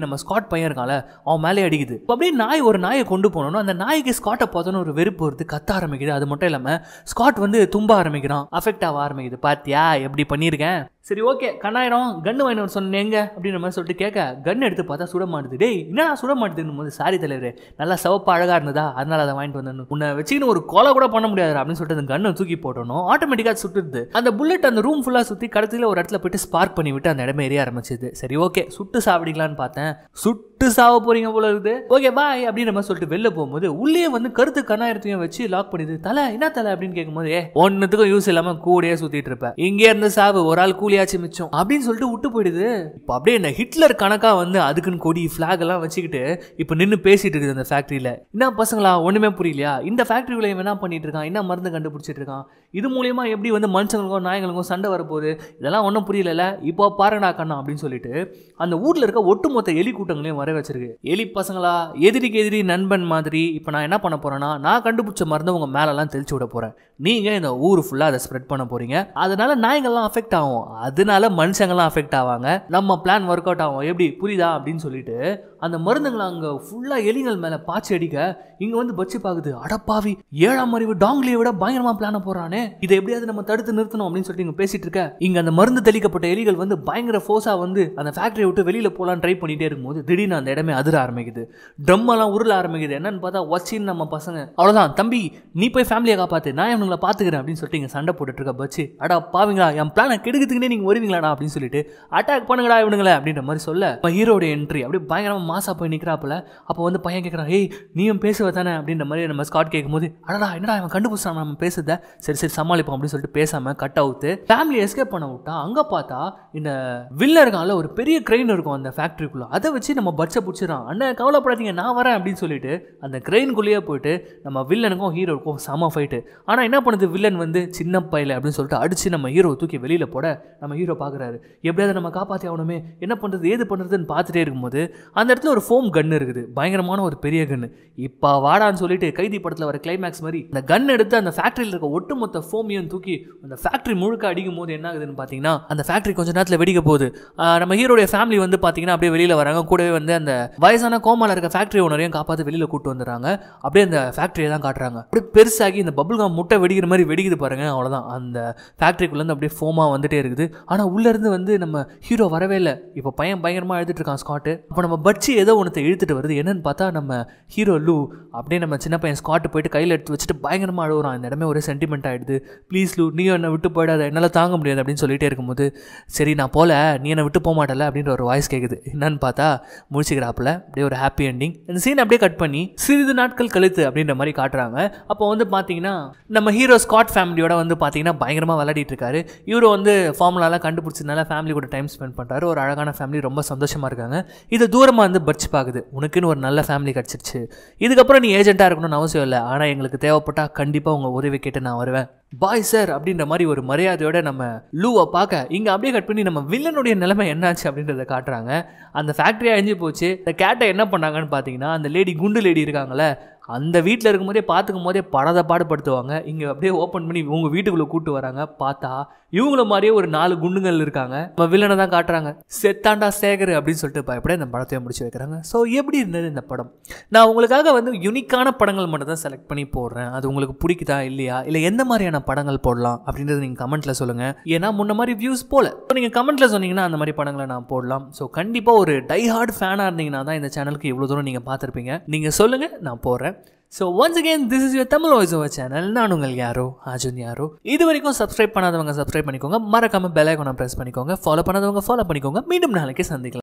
நம்ம ஸ்காட் பையன் இருக்கான்ல அவன் மேலே அடிக்குது. அப்படியே நாய் ஒரு நாயை கொண்டு போனோம். அந்த நாய்க்கு ஸ்காட்டை பார்த்தோன்னு ஒரு வெறுப்பு வருது, கத்த ஆரம்பிக்குது. அது மட்டும் இல்லாமல் ஸ்காட் வந்து தும்ப ஆரம்பிக்கிறான், அஃபெக்ட் ஆக ஆரம்பிக்குது. பாத்தியா எப்படி பண்ணியிருக்கேன், சரி ஓகே கண்ணாயிரம் கன்று வாங்கினு சொன்னேங்க அப்படின்ற மாதிரி சொல்லிட்டு கேட்க கன் எடுத்து பார்த்தா சுட மாட்டுது. டேய் என்ன சுட மாட்டுதுன்னு போது சாரி தலைவரே நல்லா சிவப்பா அழகா இருந்ததா அதனால அதை வாங்கிட்டு வந்தேன், உன்னை வச்சுக்கின்னு ஒரு கொலை கூட பண்ண முடியாது அப்படின்னு சொல்லிட்டு அந்த கன்னை தூக்கி போட்டோம். ஆட்டோமேட்டிக்காக சுட்டுது. அந்த புல்லட் அந்த ரூம் ஃபுல்லாக சுற்றி கடைசியில் ஒரு இடத்துல போயிட்டு ஸ்பார்க் பண்ணி விட்டு அந்த இடமே எரிய ஆரம்பிச்சிது. சரி ஓகே சுட்டு சாப்பிடிக்கலான்னு பார்த்தேன், சுட்டு சாவ போறீங்க போல இருக்குது, ஓகே பாய் அப்படின்ற மாதிரி சொல்லிட்டு வெளில போகும்போது உள்ளே வந்து கருத்து கண்ணாயிரத்தையும் வச்சு லாக் பண்ணிது. தலை என்ன தலை அப்படின்னு கேட்கும்போது ஒன்னுத்துக்கும் யூஸ் இல்லாமல் கூடயே சுத்திட்டு இருப்பேன், இங்கே இருந்து சாவு ஒரு ஆள் கூலி மிச்சம் அப்படின்னு சொல்லிட்டு விட்டு போயிடுது. இப்போ அப்படியே இந்த ஹிட்லர் கணக்கா வந்து அதுக்குன்னு கொடி ஃபிளாக் எல்லாம் வச்சுக்கிட்டு இப்போ நின்று பேசிட்டு இருக்குது அந்த ஃபேக்டரியில. என்ன பசங்களா ஒண்ணுமே புரியலையா, இந்த ஃபேக்டரிக்குள்ள என்ன பண்ணிட்டு இருக்கான், என்ன மருந்து கண்டுபிடிச்சிட்டு இருக்கான், இது மூலியமா எப்படி வந்து மனுஷங்களுக்கும் நாய்களுக்கும் சண்டை வரப்போகுது, இதெல்லாம் ஒன்றும் புரியல, இப்போ பாருங்கடா கண்ணா அப்படின்னு சொல்லிட்டு அந்த ஊர்ல இருக்க ஒட்டுமொத்த எலி கூட்டங்களையும் வர வச்சிருக்கு. எலி பசங்களா எதிரிக்கு எதிரி நண்பன் மாதிரி இப்போ நான் என்ன பண்ண போறேன்னா நான் கண்டுபிடிச்ச மருந்து உங்க மேலெல்லாம் தெளிச்சு விட போறேன், நீங்க இந்த ஊர் ஃபுல்லா அதை ஸ்ப்ரெட் பண்ண போறீங்க, அதனால நாய்கள்லாம் அஃபெக்ட் ஆகும், அதனால மனுஷங்கள்லாம் அஃபெக்ட் ஆவாங்க, நம்ம பிளான் ஒர்க் அவுட் ஆகும், எப்படி புரியுதா அப்படின்னு சொல்லிட்டு அந்த மருந்துங்களை அங்க ஃபுல்லா எலிகள் மேல பாய்ச்சி அடிக்க இங்க வந்து பச்சு பாக்குது. அடப்பாவி 7ஆம் அறிவு டாங்லியை விட பயங்கரமா பிளான போறானே, இதை எப்படியாவது நம்ம தடுத்து நிறுத்தணும் அப்படின்னு சொல்லிட்டு இங்க பேசிட்டு இருக்க இங்க அந்த மருந்து தெளிக்கப்பட்ட எலிகள் வந்து பயங்கர ஃபோர்ஸா வந்து அந்த ஃபேக்டரியை விட்டு வெளியில போலாம் ட்ரை பண்ணிட்டே இருக்கும்போது திடீர்னு அந்த இடமே அதிர ஆரம்பிக்குது, ட்ரம் எல்லாம் உருள ஆரம்பிக்குது. என்னன்னு பார்த்தா வச்சின்னு நம்ம பசங்க அவ்வளவுதான் தம்பி நீ போய் ஃபேமிலியை காப்பாத்து நான் இவங்களை பாத்துக்கிறேன் அப்படின்னு சொல்லிட்டு இங்க சண்டை போட்டுட்டு இருக்க பச்சு. அடா பாவீங்களா என் பிளானை கெடுக்கிறதுக்குன்னே நீங்க வருவீங்களாடா அப்படின்னு சொல்லிட்டு அட்டாக் பண்ணுங்கடா இவனுங்களே அப்படின்ற மாதிரி சொல்ல ஹீரோட என்ட்ரி அப்படியே பயங்கரமா மாசா போய் நிற்கிறாப்புல. அப்போ வந்து பையன் கேட்குறான், ஏய் நீயும் பேசுவ தானே அப்படின்ற மாதிரி நம்ம ஸ்காட் கேட்கும்போது அடடா என்னடா அவன் கண்டுபிடிச்சான் நம்ம பேசுறத, சரி சரி சமாளிப்போம் அப்படின்னு சொல்லிட்டு பேசாம கட் அவுத்து ஃபேமிலி எஸ்கேப் பண்ண விட்டா. அங்கே பார்த்தா இந்த வில்ல இருக்கான்ல ஒரு பெரிய கிரெயின் இருக்கும் அந்த ஃபேக்டரிக்குள்ள, அதை வச்சு நம்ம பட்சை பிடிச்சிடறான். அண்ணன் கவலைப்படாதீங்க நான் வரேன் அப்படின்னு சொல்லிட்டு அந்த கிரெயின்குள்ளேயே போயிட்டு நம்ம வில்லனுக்கும் ஹீரோக்கும் செம ஃபைட்டு. ஆனால் என்ன பண்ணுது வில்லன் வந்து சின்ன பையில அப்படின்னு சொல்லிட்டு அடிச்சு நம்ம ஹீரோ தூக்கி வெளியில போட நம்ம ஹீரோ பார்க்குறாரு, எப்படியாவது நம்ம காப்பாற்றி ஆகணுமே என்ன பண்ணுறது ஏது பண்ணுறதுன்னு பார்த்துட்டே இருக்கும்போது அந்த இடத்துல ஒரு ஃபோம் கன் இருக்குது, பயங்கரமான ஒரு பெரிய கன்னு. இப்போ வாடான்னு சொல்லிட்டு கைதி படத்தில் வர கிளைமேக்ஸ் மாதிரி அந்த கன் எடுத்து அந்த ஃபேக்டரியில் இருக்க ஒட்டுமொத்த ஃபோமையும் தூக்கி அந்த ஃபேக்டரி முழுக்க அடிக்கும் போது என்ன ஆகுதுன்னு பார்த்தீங்கன்னா அந்த ஃபேக்டரி கொஞ்சம் நேரத்தில் வெடிக்க போகுது. நம்ம ஹீரோடைய ஃபேமிலி வந்து பார்த்தீங்கன்னா அப்படியே வெளியில் வராங்க, கூடவே வந்து அந்த வயசான கோமால இருக்க ஃபேக்டரி ஓனரையும் காப்பாற்றி வெளியில் கூட்டு வந்துடுறாங்க. அப்படியே அந்த ஃபேக்டரியை தான் காட்டுறாங்க, அப்படியே பெருசாகி இந்த பபுள் கம் முட்டை வெடிக்கிற மாதிரி வெடிக்குது பாருங்க, அவ்வளோதான் அந்த ஃபேக்டரிக்குள்ளேருந்து அப்படியே ஃபோமாக வந்துட்டே இருக்குது. ஆனால் உள்ளேருந்து வந்து நம்ம ஹீரோ வரவே இல்லை. இப்போ பையன் பயங்கரமாக எழுதிட்டு இருக்கான் ஸ்காட்டு. அப்போ நம்ம பட்சி ஏதோ ஒன்று இழுத்துட்டு வருது, என்னன்னு பார்த்தா நம்ம ஹீரோ லூ அப்படியே நம்ம சின்ன பையன் ஸ்காட்டு போயிட்டு கையில் எடுத்து வச்சுட்டு பயங்கரமாக அழுகுறான். இந்த இடமே ஒரு சென்டிமெண்ட் ஆகிடுது, ப்ளீஸ் லூ நீ என்னை விட்டு போயிடாத என்னால் தாங்க முடியாது அப்படின்னு சொல்லிட்டே இருக்கும்போது சரி நான் போல நீ என்னை விட்டு போக மாட்டல அப்படின்ற ஒரு வாய்ஸ் கேட்குது. என்னன்னு பார்த்தா முடிச்சுக்கிறாப்புல அப்படியே ஒரு ஹாப்பி எண்டிங். இந்த சீன் அப்படியே கட் பண்ணி சிறிது நாட்கள் கழித்து அப்படின்ற மாதிரி காட்டுறாங்க. அப்போ வந்து பார்த்தீங்கன்னா நம்ம ஹீரோ ஸ்காட் ஃபேமிலியோட வந்து பார்த்தீங்கன்னா பயங்கரமாக விளையாடிட்டு இருக்காரு. இவரு வந்து ஃபார்முலாலாம் கண்டுபிடிச்சதுனால ஃபேமிலி கூட டைம் ஸ்பெண்ட் பண்ணுறாரு. ஒரு அழகான ஃபேமிலி, ரொம்ப சந்தோஷமாக இருக்காங்க. இது தூரமாக வந்து பட்சி பார்க்குது, உனக்குன்னு ஒரு நல்ல ஃபேமிலி கிடச்சிருச்சு, இதுக்கப்புறம் நீ ஏஜென்ட்டாக இருக்கணும்னு அவசியம் இல்லை, ஆனால் எங்களுக்கு தேவைப்பட்டால் கண்டிப்பாக உங்கள் உதவி கேட்டு நான் வருவேன் பாய் சார் அப்படின்ற மாதிரி ஒரு மரியாதையோட நம்ம லூவை பார்க்க இங்கே அப்படியே கட் பண்ணி நம்ம வில்லனுடைய நிலைமை என்னாச்சு அப்படின்றத காட்டுறாங்க. அந்த ஃபேக்ட்ரியாக அழிஞ்சு போச்சு. இந்த கேட்டை என்ன பண்ணாங்கன்னு பார்த்தீங்கன்னா அந்த லேடி குண்டு லேடி இருக்காங்களே அந்த வீட்டில் இருக்கும்போதே பார்த்துக்கும் போதே படாத பாடுபடுத்துவாங்க. இங்கே அப்படியே ஓப்பன் பண்ணி உங்கள் வீட்டுக்குள்ளே கூப்பிட்டு வராங்க. பார்த்தா இவங்கள மாதிரியே ஒரு 4 குண்டுகள் இருக்காங்க. நம்ம வில்லனை தான் காட்டுறாங்க. செத்தாண்டா சேகர் அப்படின்னு சொல்லிட்டு பயப்பட இந்த படத்தையும் முடிச்சு வைக்கிறாங்க. ஸோ எப்படி இருந்தது இந்த படம்? நான் உங்களுக்காக வந்து யூனிக்கான படங்கள் மட்டும் தான் செலக்ட் பண்ணி போடுறேன். அது உங்களுக்கு பிடிக்குதா இல்லையா, இல்லை எந்த மாதிரியான படங்கள் போடலாம் அப்படின்றது நீங்கள் கமெண்ட்டில் சொல்லுங்கள். ஏன்னா முன்ன மாதிரி வியூஸ் போல நீங்கள் கமெண்ட்டில் சொன்னீங்கன்னா அந்த மாதிரி படங்களை நான் போடலாம். ஸோ கண்டிப்பாக ஒரு டை ஹார்ட் ஃபேனாக இருந்தீங்கன்னா தான் இந்த சேனலுக்கு இவ்வளோ தூரம் நீங்கள் பார்த்துருப்பீங்க. நீங்கள் சொல்லுங்கள், நான் போடுறேன். So once again, this is your Tamil voiceover channel. நான் உங்கள் யாரோ அர்ஜுன் யாரோ. இது வரைக்கும் சப்ஸ்கிரைப் பண்ணாதவங்க சப்ஸ்கிரைப் பண்ணிக்கோங்க, மறக்காம பெல் ஐகானை பிரஸ் பண்ணிக்கோங்க, ஃபாலோ பண்ணாதவங்க ஃபாலோ பண்ணிக்கோங்க. மீண்டும் நாளைக்கு சந்திக்கலாம்.